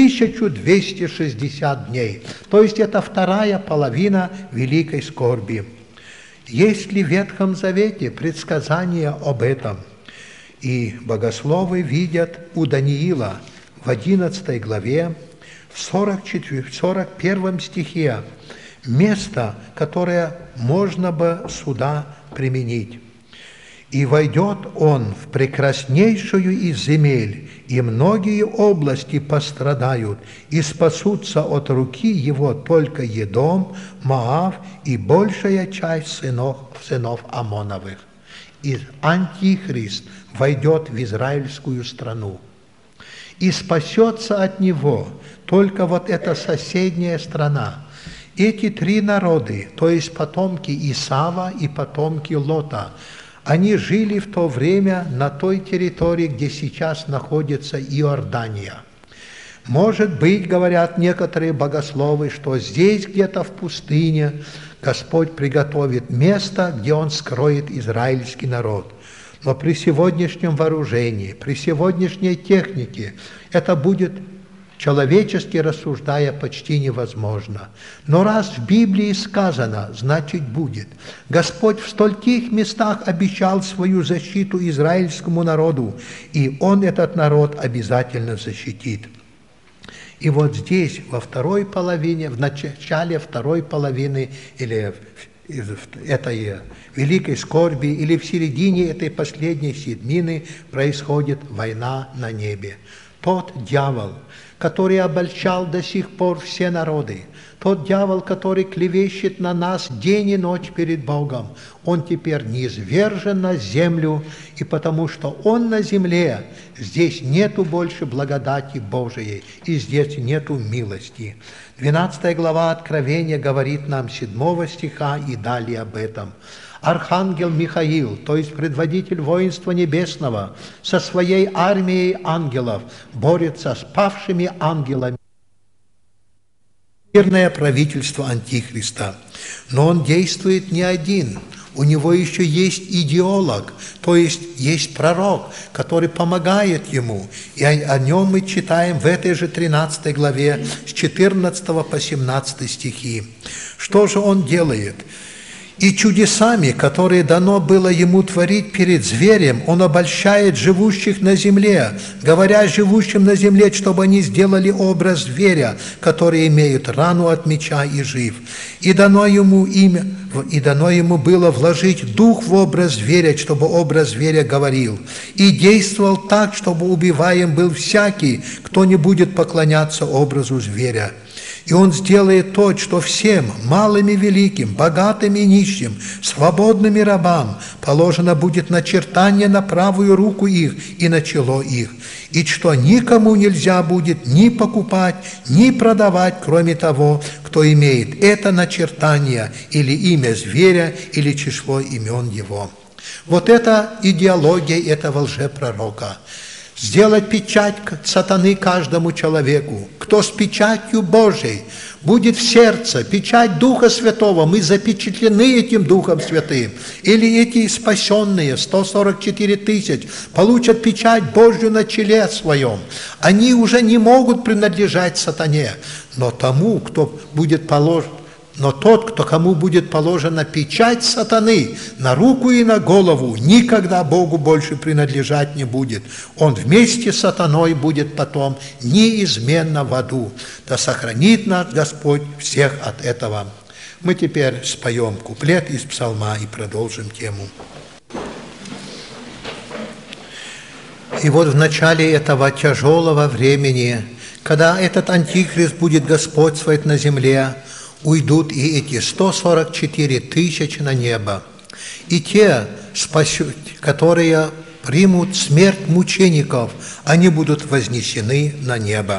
A: 1260 дней». То есть это вторая половина великой скорби. Есть ли в Ветхом Завете предсказания об этом? И богословы видят у Даниила в 11 главе, в 41 стихе, место, которое можно бы сюда применить. «И войдет он в прекраснейшую из земель, и многие области пострадают, и спасутся от руки его только Едом, Моав и большая часть сынов Амоновых». и Антихрист войдет в израильскую страну. И спасется от него только вот эта соседняя страна. Эти три народы, то есть потомки Исава и потомки Лота, они жили в то время на той территории, где сейчас находится Иордания. Может быть, говорят некоторые богословы, что здесь где-то в пустыне Господь приготовит место, где Он скроет израильский народ. Но при сегодняшнем вооружении, при сегодняшней технике это будет, человечески рассуждая, почти невозможно. Но раз в Библии сказано, значит будет. Господь в стольких местах обещал свою защиту израильскому народу, и Он этот народ обязательно защитит. И вот здесь, во второй половине, в начале второй половины, или этой великой скорби, или в середине этой последней седмины происходит война на небе. Тот дьявол, который обольщал до сих пор все народы, тот дьявол, который клевещет на нас день и ночь перед Богом, он теперь низвержен на землю, и потому что он на земле, здесь нету больше благодати Божией, и здесь нету милости. 12 глава Откровения говорит нам 7 стиха и далее об этом. Архангел Михаил, то есть предводитель воинства небесного, со своей армией ангелов борется с павшими ангелами. Мирное правительство Антихриста. Но он действует не один. У него еще есть идеолог, то есть есть пророк, который помогает ему. И о нем мы читаем в этой же 13 главе с 14 по 17 стихи. Что же он делает? И чудесами, которые дано было ему творить перед зверем, он обольщает живущих на земле, говоря живущим на земле, чтобы они сделали образ зверя, который имеет рану от меча и жив. И дано ему было вложить дух в образ зверя, чтобы образ зверя говорил. И действовал так, чтобы убиваем был всякий, кто не будет поклоняться образу зверя. И он сделает то, что всем, малым и великим, богатым и нищим, свободным и рабам, положено будет начертание на правую руку их и на чело их, и что никому нельзя будет ни покупать, ни продавать, кроме того, кто имеет это начертание или имя зверя, или число имен его. Вот это идеология этого лжепророка. Сделать печать сатаны каждому человеку. Кто с печатью Божией будет в сердце, печать Духа Святого, мы запечатлены этим Духом Святым. Или эти спасенные, 144 тысяч, получат печать Божью на челе своем. Они уже не могут принадлежать сатане, но тому, кто будет положен. Но тот, кому будет положена печать сатаны на руку и на голову, никогда Богу больше принадлежать не будет. Он вместе с сатаной будет потом неизменно в аду. Да сохранит нас Господь всех от этого. Мы теперь споем куплет из псалма и продолжим тему. И вот в начале этого тяжелого времени, когда этот антихрист будет господствовать на земле, уйдут и эти 144 тысячи на небо. И те, которые примут смерть мучеников, они будут вознесены на небо.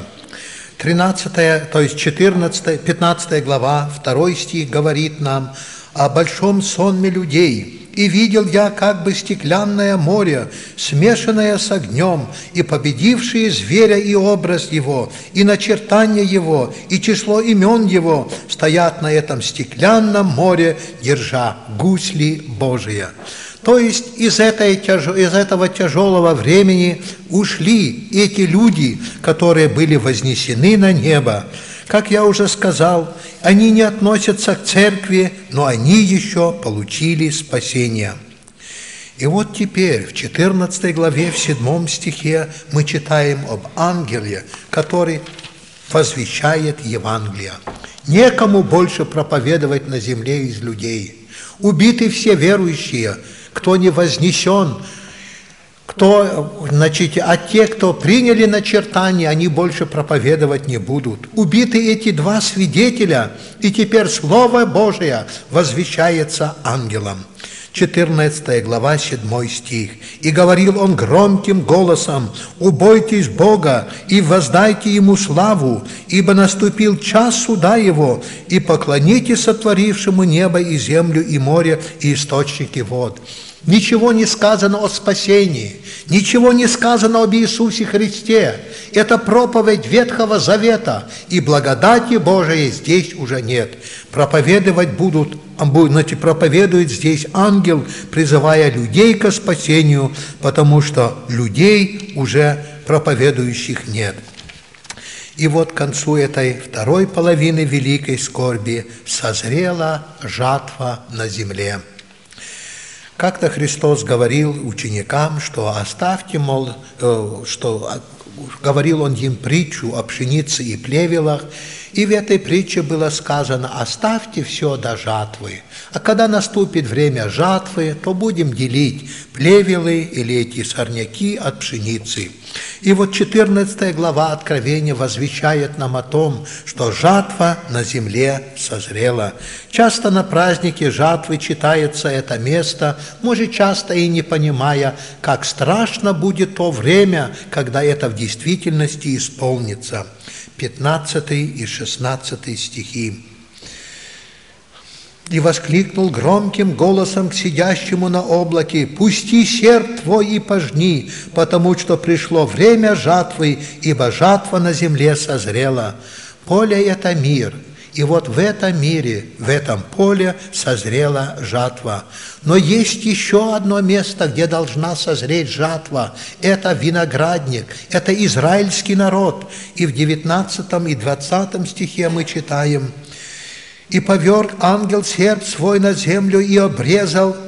A: 15 глава, 2 стих говорит нам о большом сонме людей. «И видел я как бы стеклянное море, смешанное с огнем, и победившие зверя и образ его, и начертание его, и число имен его, стоят на этом стеклянном море, держа гусли Божия». То есть из этого тяжелого времени ушли эти люди, которые были вознесены на небо. Как я уже сказал, они не относятся к церкви, но они еще получили спасение. И вот теперь в 14 главе, в 7 стихе мы читаем об ангеле, который возвещает Евангелие. Некому больше проповедовать на земле из людей. Убиты все верующие, кто не вознесен, а те, кто приняли начертание, они больше проповедовать не будут. Убиты эти два свидетеля, и теперь Слово Божие возвещается ангелом. 14 глава, 7 стих. «И говорил он громким голосом: убойтесь Бога и воздайте Ему славу, ибо наступил час суда Его, и поклонитесь сотворившему небо и землю и море и источники вод». Ничего не сказано о спасении, ничего не сказано об Иисусе Христе. Это проповедь Ветхого Завета, и благодати Божией здесь уже нет. Проповедует здесь ангел, призывая людей ко спасению, потому что людей уже проповедующих нет. И вот к концу этой второй половины великой скорби созрела жатва на земле. Как-то Христос говорил ученикам, что оставьте, говорил Он им притчу о пшенице и плевелах, и в этой притче было сказано: оставьте все до жатвы, а когда наступит время жатвы, то будем делить плевелы или эти сорняки от пшеницы. И вот 14 глава Откровения возвещает нам о том, что жатва на земле созрела. Часто на празднике жатвы читается это место, может, часто и не понимая, как страшно будет то время, когда это в действительности исполнится. 15 и 16 стихи. «И воскликнул громким голосом к сидящему на облаке: пусти серп твой и пожни, потому что пришло время жатвы, ибо жатва на земле созрела». Поле – это мир. И вот в этом мире, в этом поле созрела жатва. Но есть еще одно место, где должна созреть жатва. Это виноградник, это израильский народ. И в 19 и 20 стихе мы читаем: «И поверг ангел серп свой на землю, и обрезал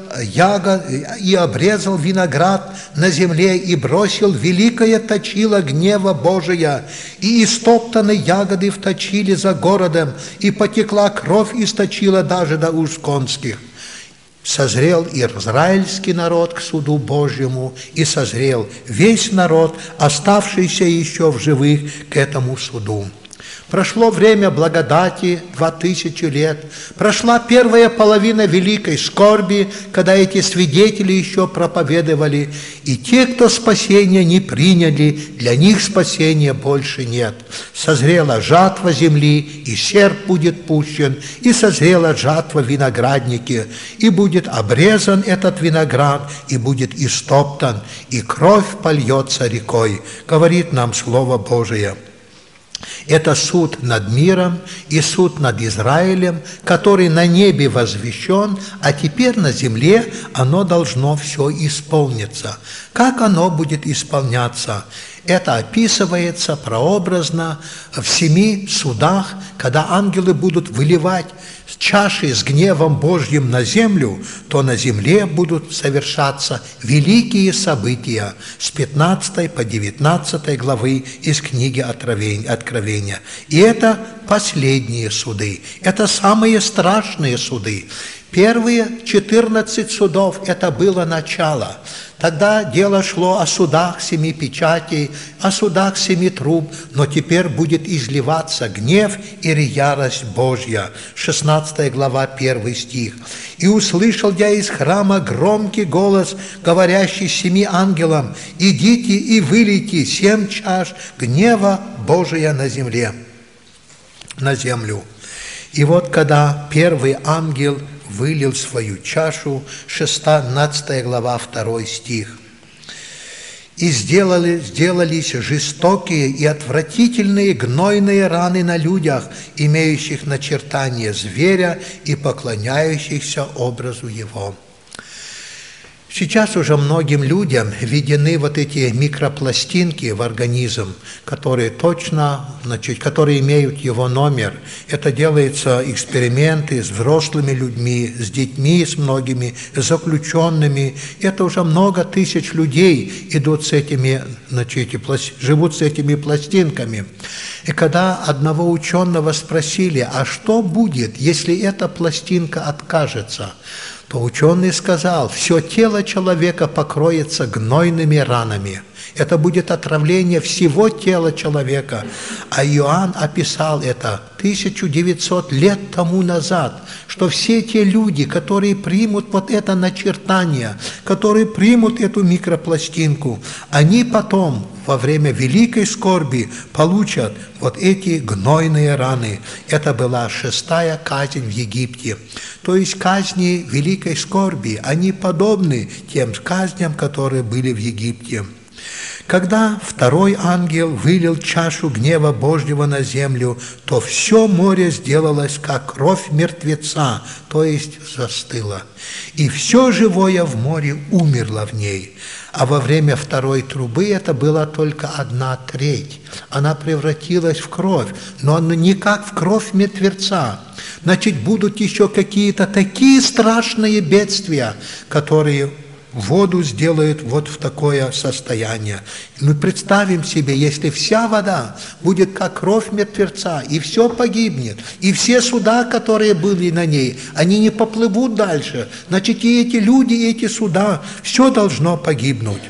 A: виноград на земле, и бросил великое точило гнева Божия, и истоптаны ягоды в точиле за городом, и потекла кровь из точила даже до уст конских». Созрел израильский народ к суду Божьему, и созрел весь народ, оставшийся еще в живых, к этому суду. Прошло время благодати, 2000 лет. Прошла первая половина великой скорби, когда эти свидетели еще проповедовали. И те, кто спасения не приняли, для них спасения больше нет. Созрела жатва земли, и серп будет пущен, и созрела жатва виноградники, и будет обрезан этот виноград, и будет истоптан, и кровь польется рекой, говорит нам Слово Божие. Это суд над миром и суд над Израилем, который на небе возвещен, а теперь на земле оно должно все исполниться. Как оно будет исполняться? Это описывается прообразно в 7 судах, когда ангелы будут выливать чаши с гневом Божьим на землю, то на земле будут совершаться великие события с 15 по 19 главы из книги Откровения. И это последние суды, это самые страшные суды. Первые 14 судов – это было начало. Тогда дело шло о судах 7 печатей, о судах 7 труб, но теперь будет изливаться гнев и ярость Божья. 16 глава, 1 стих. «И услышал я из храма громкий голос, говорящий 7 ангелам: идите и вылейте 7 чаш гнева Божия на землю». И вот когда первый ангел вылил свою чашу, 16 глава, 2 стих. «И сделались жестокие и отвратительные гнойные раны на людях, имеющих начертание зверя и поклоняющихся образу его». Сейчас уже многим людям введены вот эти микропластинки в организм, которые которые имеют его номер. Это делается эксперименты с взрослыми людьми, с детьми, с многими заключенными. Это уже много тысяч людей живут с этими пластинками. И когда одного ученого спросили: а что будет, если эта пластинка откажется? То ученый сказал: все тело человека покроется гнойными ранами. Это будет отравление всего тела человека. А Иоанн описал это 1900 лет тому назад, что все те люди, которые примут вот это начертание, которые примут эту микропластинку, они потом во время великой скорби получат вот эти гнойные раны. Это была 6-я казнь в Египте. То есть казни великой скорби, они подобны тем казням, которые были в Египте. Когда второй ангел вылил чашу гнева Божьего на землю, то все море сделалось, как кровь мертвеца, то есть застыло. И все живое в море умерло в ней. А во время второй трубы это была только 1/3. Она превратилась в кровь, но не как в кровь мертвеца. Значит, будут еще какие-то такие страшные бедствия, которые воду сделают вот в такое состояние. Мы представим себе, если вся вода будет как кровь мертвеца, и все погибнет, и все суда, которые были на ней, они не поплывут дальше, значит, и эти люди, и эти суда, все должно погибнуть.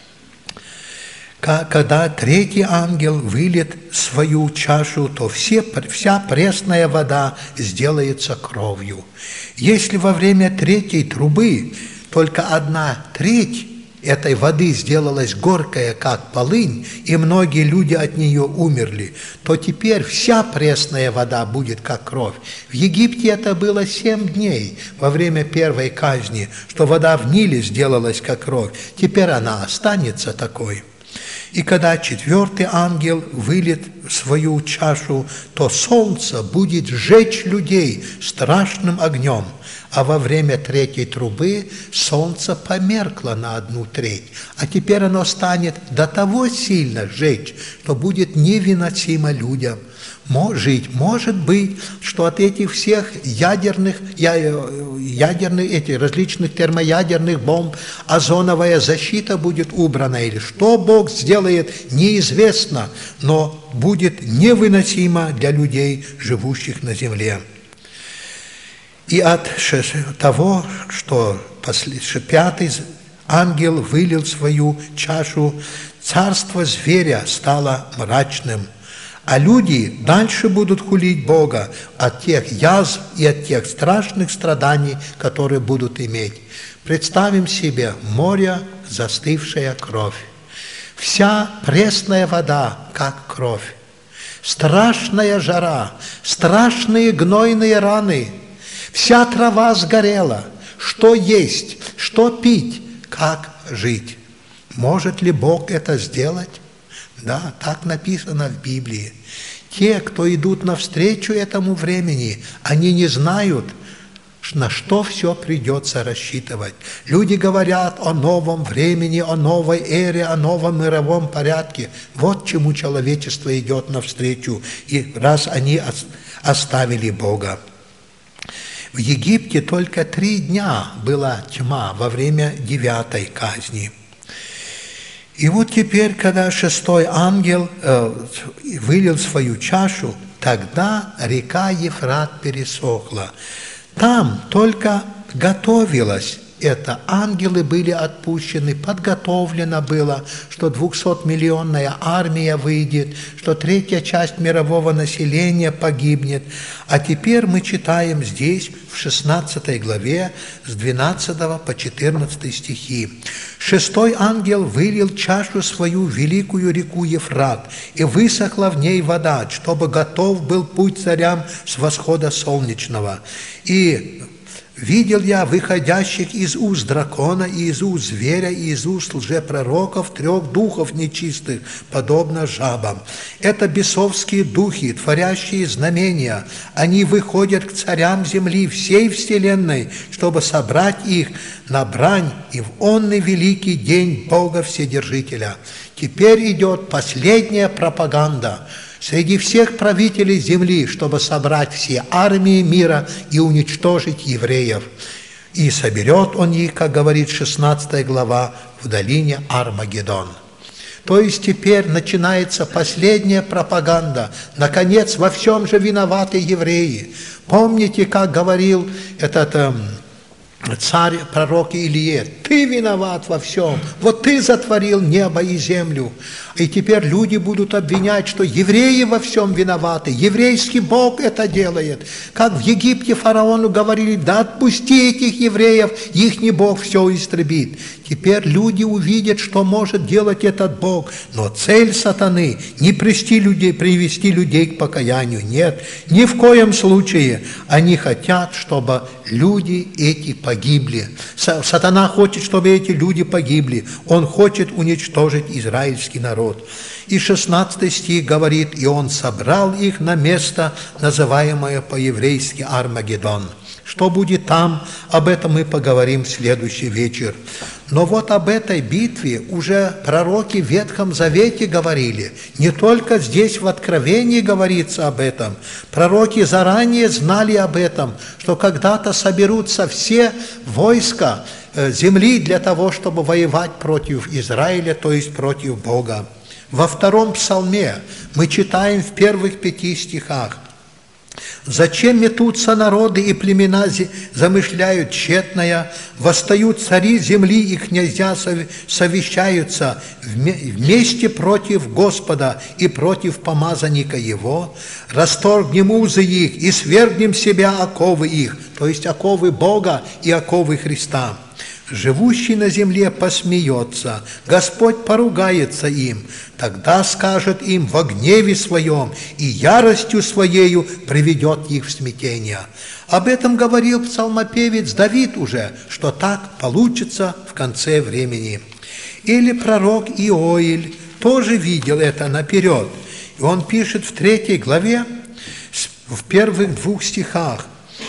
A: Когда третий ангел выльет свою чашу, то вся пресная вода сделается кровью. Если во время третьей трубы только 1/3 этой воды сделалась горькая, как полынь, и многие люди от нее умерли, то теперь вся пресная вода будет как кровь. В Египте это было 7 дней во время первой казни, что вода в Ниле сделалась как кровь. Теперь она останется такой. И когда 4-й ангел выльет свою чашу, то солнце будет сжечь людей страшным огнем. А во время 3-й трубы солнце померкло на 1/3, а теперь оно станет до того сильно жечь, что будет невыносимо людям жить. Может быть, что от этих всех ядерных различных термоядерных бомб озоновая защита будет убрана, или что Бог сделает, неизвестно, но будет невыносимо для людей, живущих на земле. И от того, что 5-й ангел вылил свою чашу, царство зверя стало мрачным, а люди дальше будут хулить Бога от тех язв и от тех страшных страданий, которые будут иметь. Представим себе море, застывшая кровь. Вся пресная вода, как кровь. Страшная жара, страшные гнойные раны. Вся трава сгорела. Что есть, что пить, как жить? Может ли Бог это сделать? Да, так написано в Библии. Те, кто идут навстречу этому времени, они не знают, на что все придется рассчитывать. Люди говорят о новом времени, о новой эре, о новом мировом порядке. Вот чему человечество идет навстречу, и раз они оставили Бога. В Египте только 3 дня была тьма во время 9-й казни. И вот теперь, когда 6-й ангел вылил свою чашу, тогда река Ефрат пересохла. Там только готовилось это. Ангелы были отпущены, подготовлено было, что 200-миллионная армия выйдет, что 1/3 часть мирового населения погибнет. А теперь мы читаем здесь, в 16 главе, с 12 по 14 стихи. 6-й ангел вылил чашу свою в великую реку Ефрат, и высохла в ней вода, чтобы готов был путь царям с восхода солнечного. И видел я выходящих из уст дракона, и из уст зверя, и из уст лжепророков 3 духов нечистых, подобно жабам. Это бесовские духи, творящие знамения. Они выходят к царям земли всей вселенной, чтобы собрать их на брань и в онный великий день Бога Вседержителя. Теперь идет последняя пропаганда среди всех правителей земли, чтобы собрать все армии мира и уничтожить евреев. И соберет он их, как говорит 16 глава, в долине Армагеддон. То есть теперь начинается последняя пропаганда. Наконец, во всем же виноваты евреи. Помните, как говорил этот царь, пророк Илие: ты виноват во всем, вот ты затворил небо и землю. И теперь люди будут обвинять, что евреи во всем виноваты, еврейский Бог это делает. Как в Египте фараону говорили: да отпусти этих евреев, ихний Бог все истребит. Теперь люди увидят, что может делать этот Бог. Но цель сатаны не привести людей к покаянию. Нет, ни в коем случае. Они хотят, чтобы люди эти погибли. Сатана хочет, чтобы эти люди погибли. Он хочет уничтожить израильский народ. И 16 стих говорит: и он собрал их на место, называемое по-еврейски Армагеддон. Что будет там, об этом мы поговорим в следующий вечер. Но вот об этой битве уже пророки в Ветхом Завете говорили. Не только здесь в Откровении говорится об этом. Пророки заранее знали об этом, что когда-то соберутся все войска земли для того, чтобы воевать против Израиля, то есть против Бога. Во 2 псалме мы читаем в первых 5 стихах: «Зачем метутся народы и племена замышляют тщетное, восстают цари земли и князья совещаются вместе против Господа и против помазанника Его, расторгнем узы их и свергнем себя оковы их», то есть оковы Бога и оковы Христа. «Живущий на земле посмеется, Господь поругается им, тогда скажет им во гневе своем и яростью своею приведет их в смятение». Об этом говорил псалмопевец Давид уже, что так получится в конце времени. Или пророк Иоиль тоже видел это наперед. И он пишет в 3 главе, в первых 2 стихах: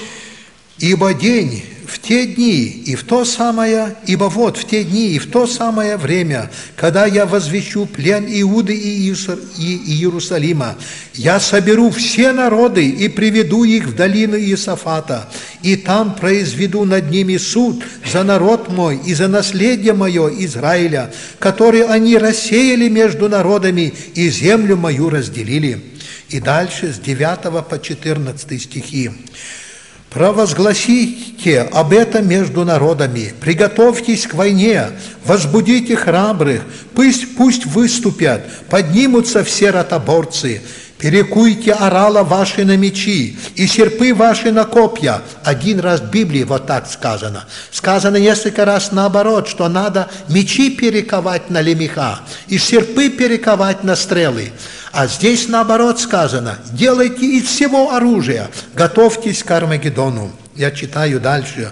A: «Ибо день в те дни и в то самое, ибо вот в те дни и в то самое время, когда я возвещу плен Иуды и Иерусалима, я соберу все народы и приведу их в долину Иосафата, и там произведу над ними суд за народ мой и за наследие мое Израиля, который они рассеяли между народами и землю мою разделили». И дальше с 9 по 14 стихи: «Провозгласите об этом между народами, приготовьтесь к войне, возбудите храбрых, пусть выступят, поднимутся все ротоборцы, перекуйте орала ваши на мечи и серпы ваши на копья». Один раз в Библии вот так сказано. Сказано несколько раз наоборот, что надо мечи перековать на лемеха и серпы перековать на стрелы. А здесь наоборот сказано: делайте из всего оружия, готовьтесь к Армагеддону. Я читаю дальше.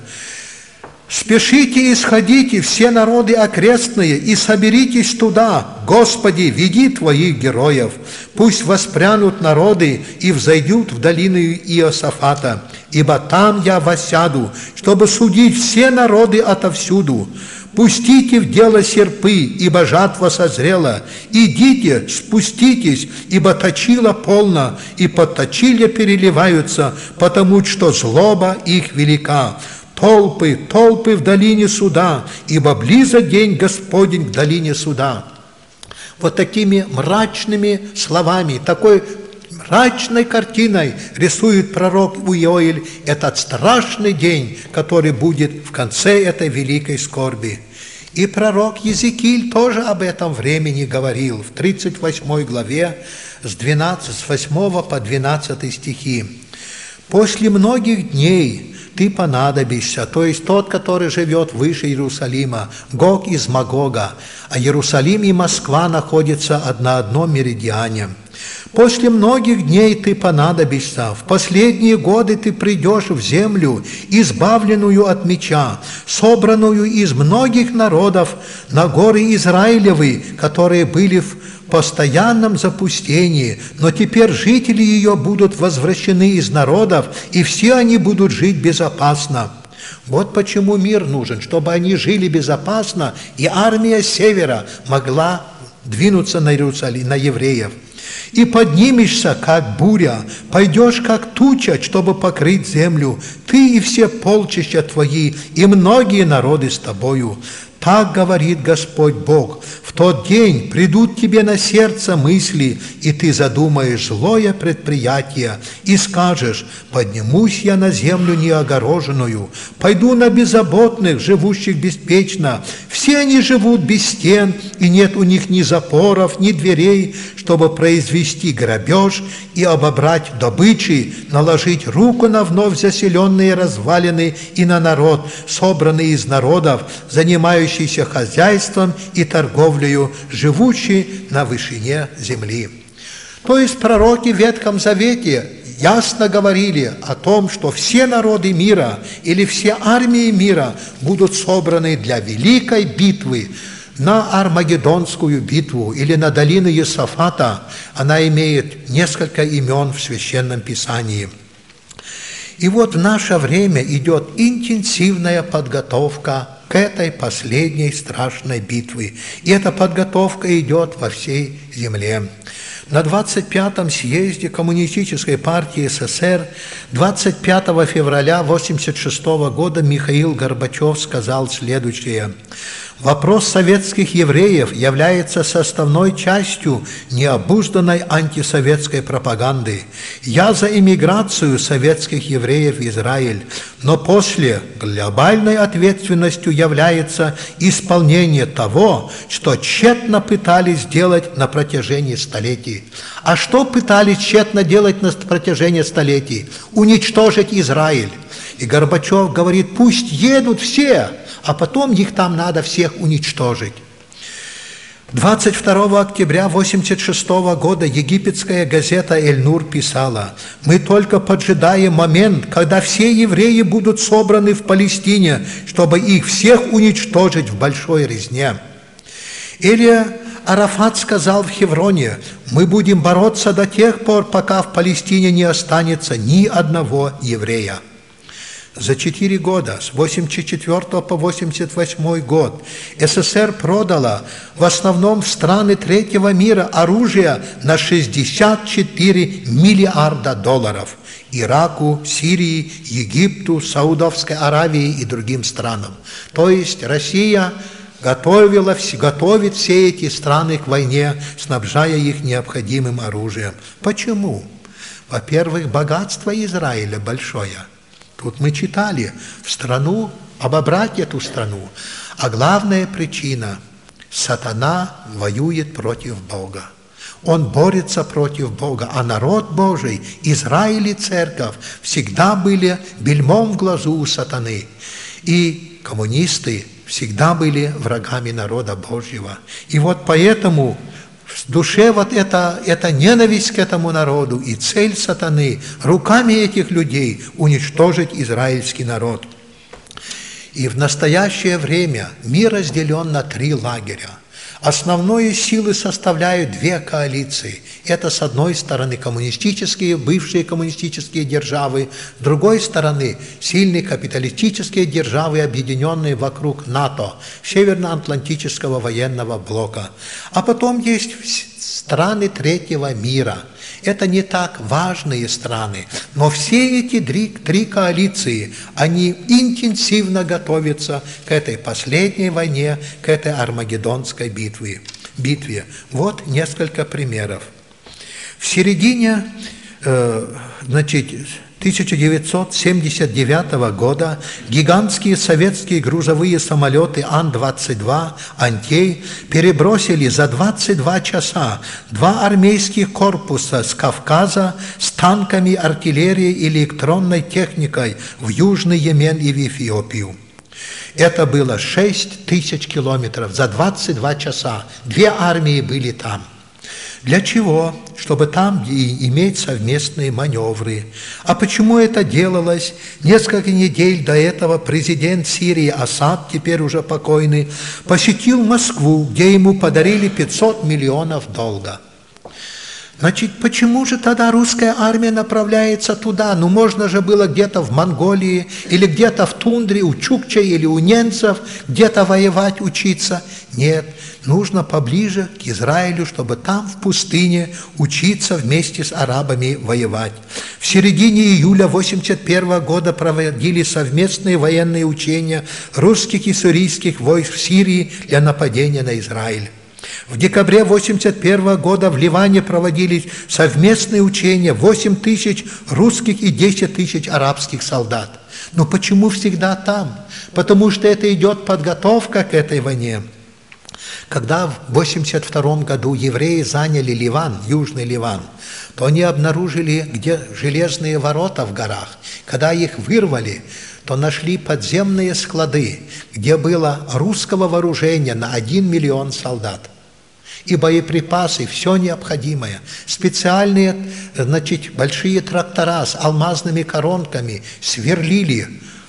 A: «Спешите и сходите, все народы окрестные, и соберитесь туда, Господи, веди Твоих героев. Пусть воспрянут народы и взойдут в долину Иосафата, ибо там я воссяду, чтобы судить все народы отовсюду. Пустите в дело серпы, ибо жатва созрела. Идите, спуститесь, ибо точила полно, и под точилья переливаются, потому что злоба их велика. Толпы, толпы в долине суда, ибо близок день Господень в долине суда». Вот такими мрачными словами, такой мрачной картиной рисует пророк Иоиль этот страшный день, который будет в конце этой великой скорби. И пророк Иезекииль тоже об этом времени говорил в 38 главе с 8 по 12 стихи. «После многих дней ты понадобишься», то есть тот, который живет выше Иерусалима, Гог из Магога, а Иерусалим и Москва находятся на одном меридиане. «После многих дней ты понадобишься, в последние годы ты придешь в землю, избавленную от меча, собранную из многих народов, на горы Израилевы, которые были в постоянном запустении, но теперь жители ее будут возвращены из народов, и все они будут жить безопасно». Вот почему мир нужен, чтобы они жили безопасно, и армия севера могла двинуться на Иерусалим, на евреев. «И поднимешься, как буря, пойдешь, как туча, чтобы покрыть землю, ты и все полчища твои, и многие народы с тобою. Так говорит Господь Бог, в тот день придут тебе на сердце мысли, и ты задумаешь злое предприятие, и скажешь: поднимусь я на землю неогороженную, пойду на беззаботных, живущих беспечно. Все они живут без стен, и нет у них ни запоров, ни дверей, чтобы произвести грабеж и обобрать добычи, наложить руку на вновь заселенные развалины и на народ, собранный из народов, занимающийся хозяйством и торговлею, живущий на вышине земли». То есть пророки в Ветхом Завете ясно говорили о том, что все народы мира или все армии мира будут собраны для великой битвы, на Армагеддонскую битву или на долину Иосафата. Она имеет несколько имен в Священном Писании. И вот в наше время идет интенсивная подготовка к этой последней страшной битве. И эта подготовка идет во всей земле. На 25-м съезде Коммунистической партии СССР 25 февраля 1986 года Михаил Горбачев сказал следующее: «Вопрос советских евреев является составной частью необузданной антисоветской пропаганды. Я за иммиграцию советских евреев в Израиль, но после глобальной ответственностью является исполнение того, что тщетно пытались сделать на протяжении столетий». А что пытались тщетно делать на протяжении столетий? Уничтожить Израиль. И Горбачев говорит: пусть едут все, а потом их там надо всех уничтожить. 22 октября 1986 года египетская газета «Эль-Нур» писала: «Мы только поджидаем момент, когда все евреи будут собраны в Палестине, чтобы их всех уничтожить в большой резне». Или Арафат сказал в Хевроне: «Мы будем бороться до тех пор, пока в Палестине не останется ни одного еврея». За 4 года, с 1984 по 1988 год, СССР продала в основном в страны третьего мира оружие на 64 миллиарда долларов Ираку, Сирии, Египту, Саудовской Аравии и другим странам. То есть Россия готовит все эти страны к войне, снабжая их необходимым оружием. Почему? Во-первых, богатство Израиля большое. Тут мы читали, в страну, обобрать эту страну. А главная причина – сатана воюет против Бога. Он борется против Бога, а народ Божий, Израиль и церковь всегда были бельмом в глазу у сатаны. И коммунисты всегда были врагами народа Божьего. И вот поэтому в душе вот эта ненависть к этому народу и цель сатаны руками этих людей уничтожить израильский народ. И в настоящее время мир разделен на 3 лагеря. Основные силы составляют 2 коалиции. Это, с одной стороны, бывшие коммунистические державы, с другой стороны, сильные капиталистические державы, объединенные вокруг НАТО, Североатлантического военного блока. А потом есть страны третьего мира. Это не так важные страны, но все эти 3 коалиции, они интенсивно готовятся к этой последней войне, к этой Армагеддонской битве. Вот несколько примеров. В середине 1979 года гигантские советские грузовые самолеты Ан-22 «Антей» перебросили за 22 часа 2 армейских корпуса с Кавказа с танками, артиллерией и электронной техникой в Южный Йемен и в Эфиопию. Это было 6000 километров за 22 часа. 2 армии были там. Для чего? Чтобы там иметь совместные маневры. А почему это делалось? Несколько недель до этого президент Сирии Асад, теперь уже покойный, посетил Москву, где ему подарили $500 миллионов долга. Значит, почему же тогда русская армия направляется туда? Ну, можно же было где-то в Монголии, или где-то в тундре, у чукчей или у немцев, где-то воевать, учиться. Нет, нужно поближе к Израилю, чтобы там, в пустыне, учиться вместе с арабами воевать. В середине июля 1981 года проводили совместные военные учения русских и сирийских войск в Сирии для нападения на Израиль. В декабре 1981 года в Ливане проводились совместные учения 8 тысяч русских и 10 тысяч арабских солдат. Но почему всегда там? Потому что это идет подготовка к этой войне. Когда в 1982 году евреи заняли Ливан, Южный Ливан, то они обнаружили, где железные ворота в горах. Когда их вырвали, то нашли подземные склады, где было русского вооружения на 1 миллион солдат. И боеприпасы, все необходимое. Специальные, большие трактора с алмазными коронками сверлили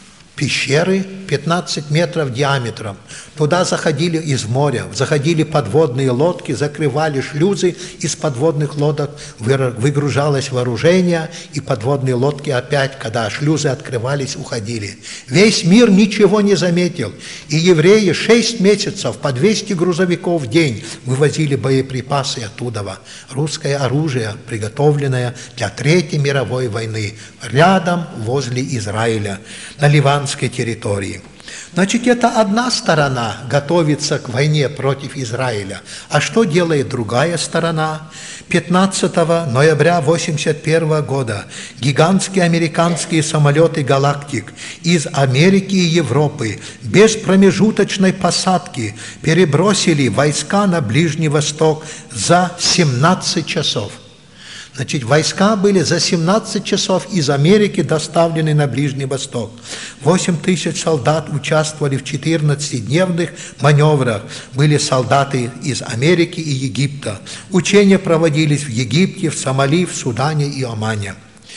A: пещеры 15 метров диаметром. Туда заходили из моря, заходили подводные лодки, закрывали шлюзы, из подводных лодок выгружалось вооружение, и подводные лодки опять, когда шлюзы открывались, уходили. Весь мир ничего не заметил. И евреи 6 месяцев по 200 грузовиков в день вывозили боеприпасы оттуда. Русское оружие, приготовленное для Третьей мировой войны, рядом возле Израиля, на ливанской территории. Значит, это одна сторона готовится к войне против Израиля. А что делает другая сторона? 15 ноября 1981 года гигантские американские самолеты «Галактик» из Америки и Европы без промежуточной посадки перебросили войска на Ближний Восток за 17 часов. Значит, войска были за 17 часов из Америки доставлены на Ближний Восток. 8 тысяч солдат участвовали в 14-дневных маневрах. Были солдаты из Америки и Египта. Учения проводились в Египте, в Сомали, в Судане и Омане.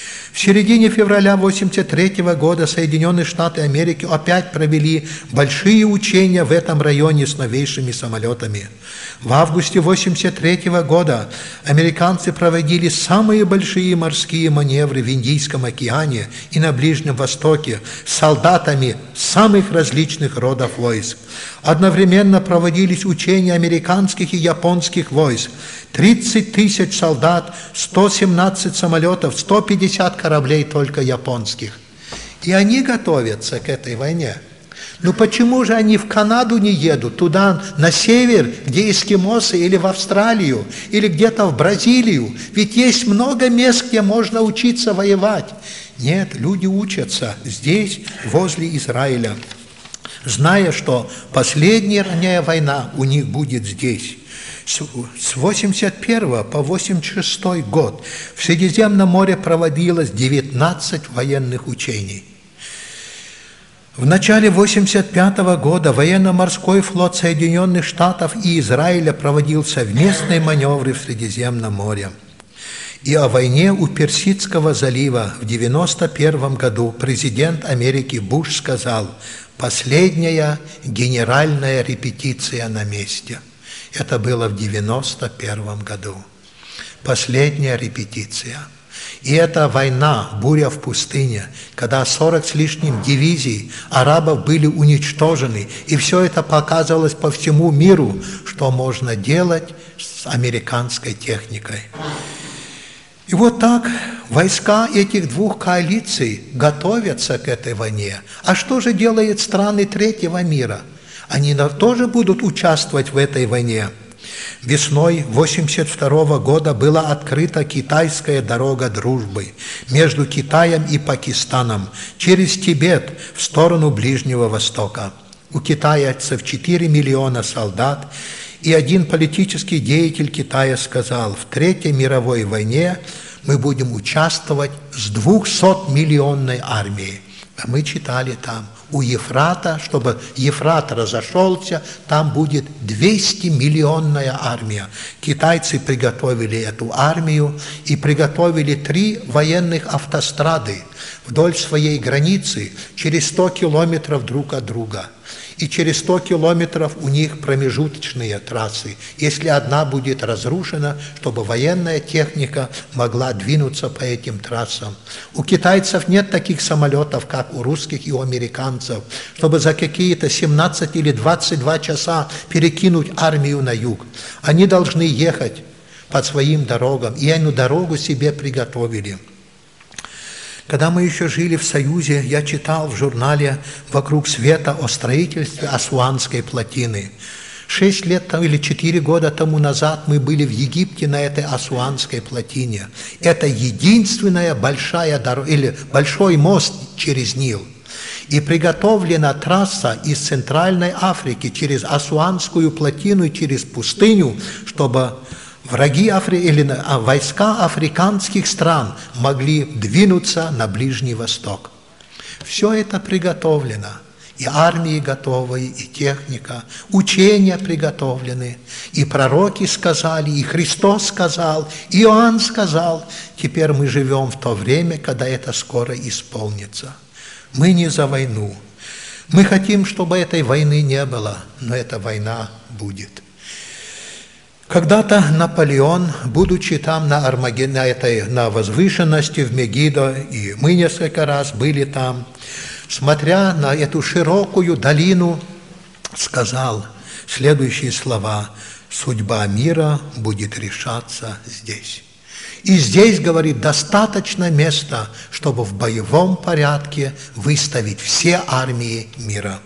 A: В середине февраля 1983 года Соединенные Штаты Америки опять провели большие учения в этом районе с новейшими самолетами. В августе 1983 года американцы проводили самые большие морские маневры в Индийском океане и на Ближнем Востоке с солдатами самых различных родов войск. Одновременно проводились учения американских и японских войск. 30 тысяч солдат, 117 самолетов, 150 кораблей только японских. И они готовятся к этой войне. Ну почему же они в Канаду не едут, туда, на север, где эскимосы, или в Австралию, или где-то в Бразилию? Ведь есть много мест, где можно учиться воевать. Нет, люди учатся здесь, возле Израиля, зная, что последняя война у них будет здесь. С 81 по 86 год в Средиземном море проводилось 19 военных учений. В начале 1985 года военно-морской флот Соединенных Штатов и Израиля проводил совместные маневры в Средиземном море. И о войне у Персидского залива в 1991 году президент Америки Буш сказал: «Последняя генеральная репетиция на месте». Это было в 1991 году. Последняя репетиция. И эта война, буря в пустыне, когда 40 с лишним дивизий арабов были уничтожены, и все это показывалось по всему миру, что можно делать с американской техникой. И вот так войска этих двух коалиций готовятся к этой войне. А что же делают страны третьего мира? Они тоже будут участвовать в этой войне. Весной 1982 года была открыта китайская дорога дружбы между Китаем и Пакистаном через Тибет в сторону Ближнего Востока. У китайцев 4 миллиона солдат, и один политический деятель Китая сказал: в Третьей мировой войне мы будем участвовать с 200-миллионной армией. А мы читали там, у Ефрата, чтобы Ефрат разошелся, там будет 200-миллионная армия. Китайцы приготовили эту армию и приготовили 3 военных автострады вдоль своей границы через 100 километров друг от друга. И через 100 километров у них промежуточные трассы. Если одна будет разрушена, чтобы военная техника могла двинуться по этим трассам. У китайцев нет таких самолетов, как у русских и у американцев, чтобы за какие-то 17 или 22 часа перекинуть армию на юг. Они должны ехать по своим дорогам, и эту дорогу себе приготовили. Когда мы еще жили в Союзе, я читал в журнале «Вокруг света» о строительстве Асуанской плотины. 6 лет или 4 года тому назад мы были в Египте на этой Асуанской плотине. Это единственная большая дорога, или большой мост через Нил. И приготовлена трасса из Центральной Африки через Асуанскую плотину и через пустыню, чтобы враги войска африканских стран могли двинуться на Ближний Восток. Все это приготовлено. И армии готовы, и техника, учения приготовлены. И пророки сказали, и Христос сказал, и Иоанн сказал. Теперь мы живем в то время, когда это скоро исполнится. Мы не за войну. Мы хотим, чтобы этой войны не было, но эта война будет. Когда-то Наполеон, будучи там на возвышенности в Мегидо, и мы несколько раз были там, смотря на эту широкую долину, сказал следующие слова: «Судьба мира будет решаться здесь». И здесь, говорит, достаточно места, чтобы в боевом порядке выставить все армии мира.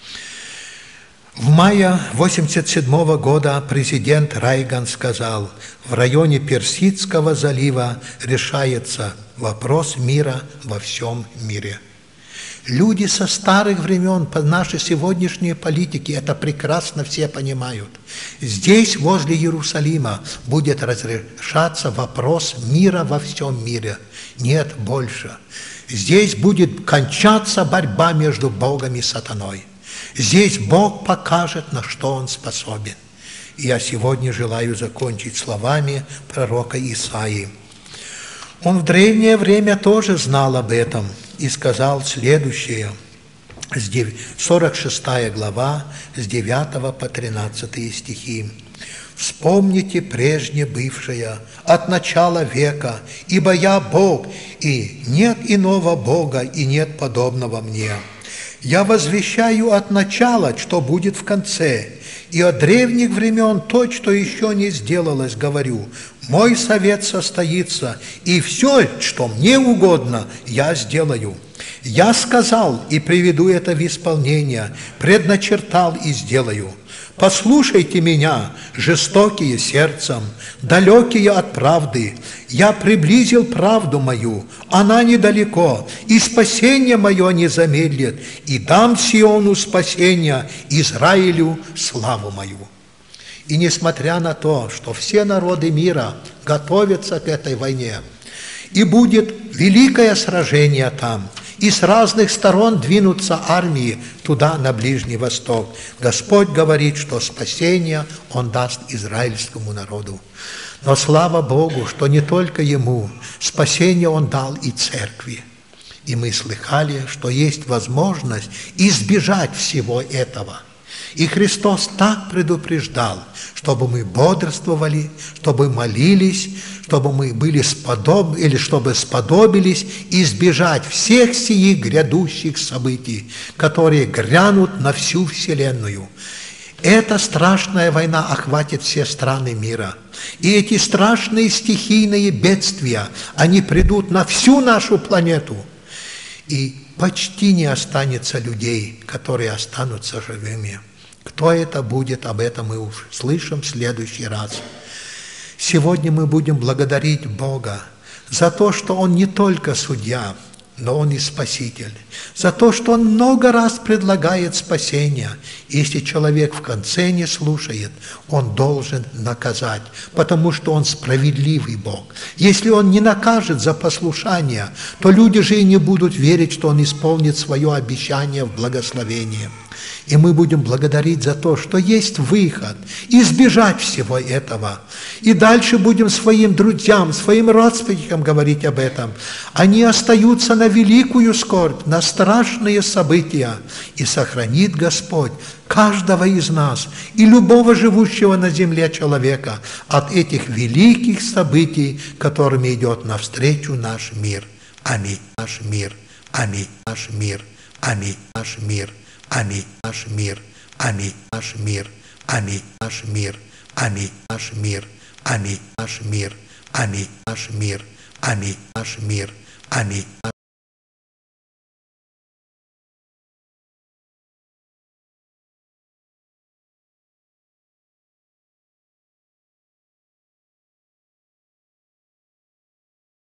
A: В мае 1987 года президент Рейган сказал: в районе Персидского залива решается вопрос мира во всем мире. Люди со старых времен, по нашей сегодняшней политике, это прекрасно все понимают. Здесь, возле Иерусалима, будет разрешаться вопрос мира во всем мире. Нет больше. Здесь будет кончаться борьба между Богом и сатаной. Здесь Бог покажет, на что Он способен. И я сегодня желаю закончить словами пророка Исаии. Он в древнее время тоже знал об этом и сказал следующее, 46 глава, с 9 по 13 стихи. «Вспомните прежнее бывшее от начала века, ибо я Бог, и нет иного Бога, и нет подобного мне. Я возвещаю от начала, что будет в конце, и от древних времен то, что еще не сделалось, говорю. Мой совет состоится, и все, что мне угодно, я сделаю. Я сказал и приведу это в исполнение, предначертал и сделаю. Послушайте меня, жестокие сердцем, далекие от правды. Я приблизил правду мою, она недалеко, и спасение мое не замедлит, и дам Сиону спасение, Израилю славу мою». И несмотря на то, что все народы мира готовятся к этой войне, и будет великое сражение там, и с разных сторон двинутся армии туда, на Ближний Восток, Господь говорит, что спасение Он даст израильскому народу. Но слава Богу, что не только Ему, спасение Он дал и церкви. И мы слыхали, что есть возможность избежать всего этого. И Христос так предупреждал, чтобы мы бодрствовали, чтобы молились, чтобы мы были чтобы сподобились избежать всех сих грядущих событий, которые грянут на всю вселенную. Эта страшная война охватит все страны мира. И эти страшные стихийные бедствия, они придут на всю нашу планету. И почти не останется людей, которые останутся живыми. Кто это будет, об этом мы услышим в следующий раз. Сегодня мы будем благодарить Бога за то, что Он не только судья, но Он и Спаситель. За то, что Он много раз предлагает спасение. Если человек в конце не слушает, Он должен наказать, потому что Он справедливый Бог. Если Он не накажет за послушание, то люди же и не будут верить, что Он исполнит свое обещание в благословении. И мы будем благодарить за то, что есть выход, избежать всего этого. И дальше будем своим друзьям, своим родственникам говорить об этом. Они остаются на великую скорбь, на страшные события. И сохранит Господь каждого из нас и любого живущего на земле человека от этих великих событий, которыми идет навстречу наш мир. Аминь. Наш мир. Аминь. Наш мир. Аминь. Наш мир. Аминь. Наш мир. Аминь. Наш мир. Аминь. Наш мир. Аминь. Наш мир. Аминь. Наш мир. Аминь. Наш мир. Аминь. Наш мир. Аминь.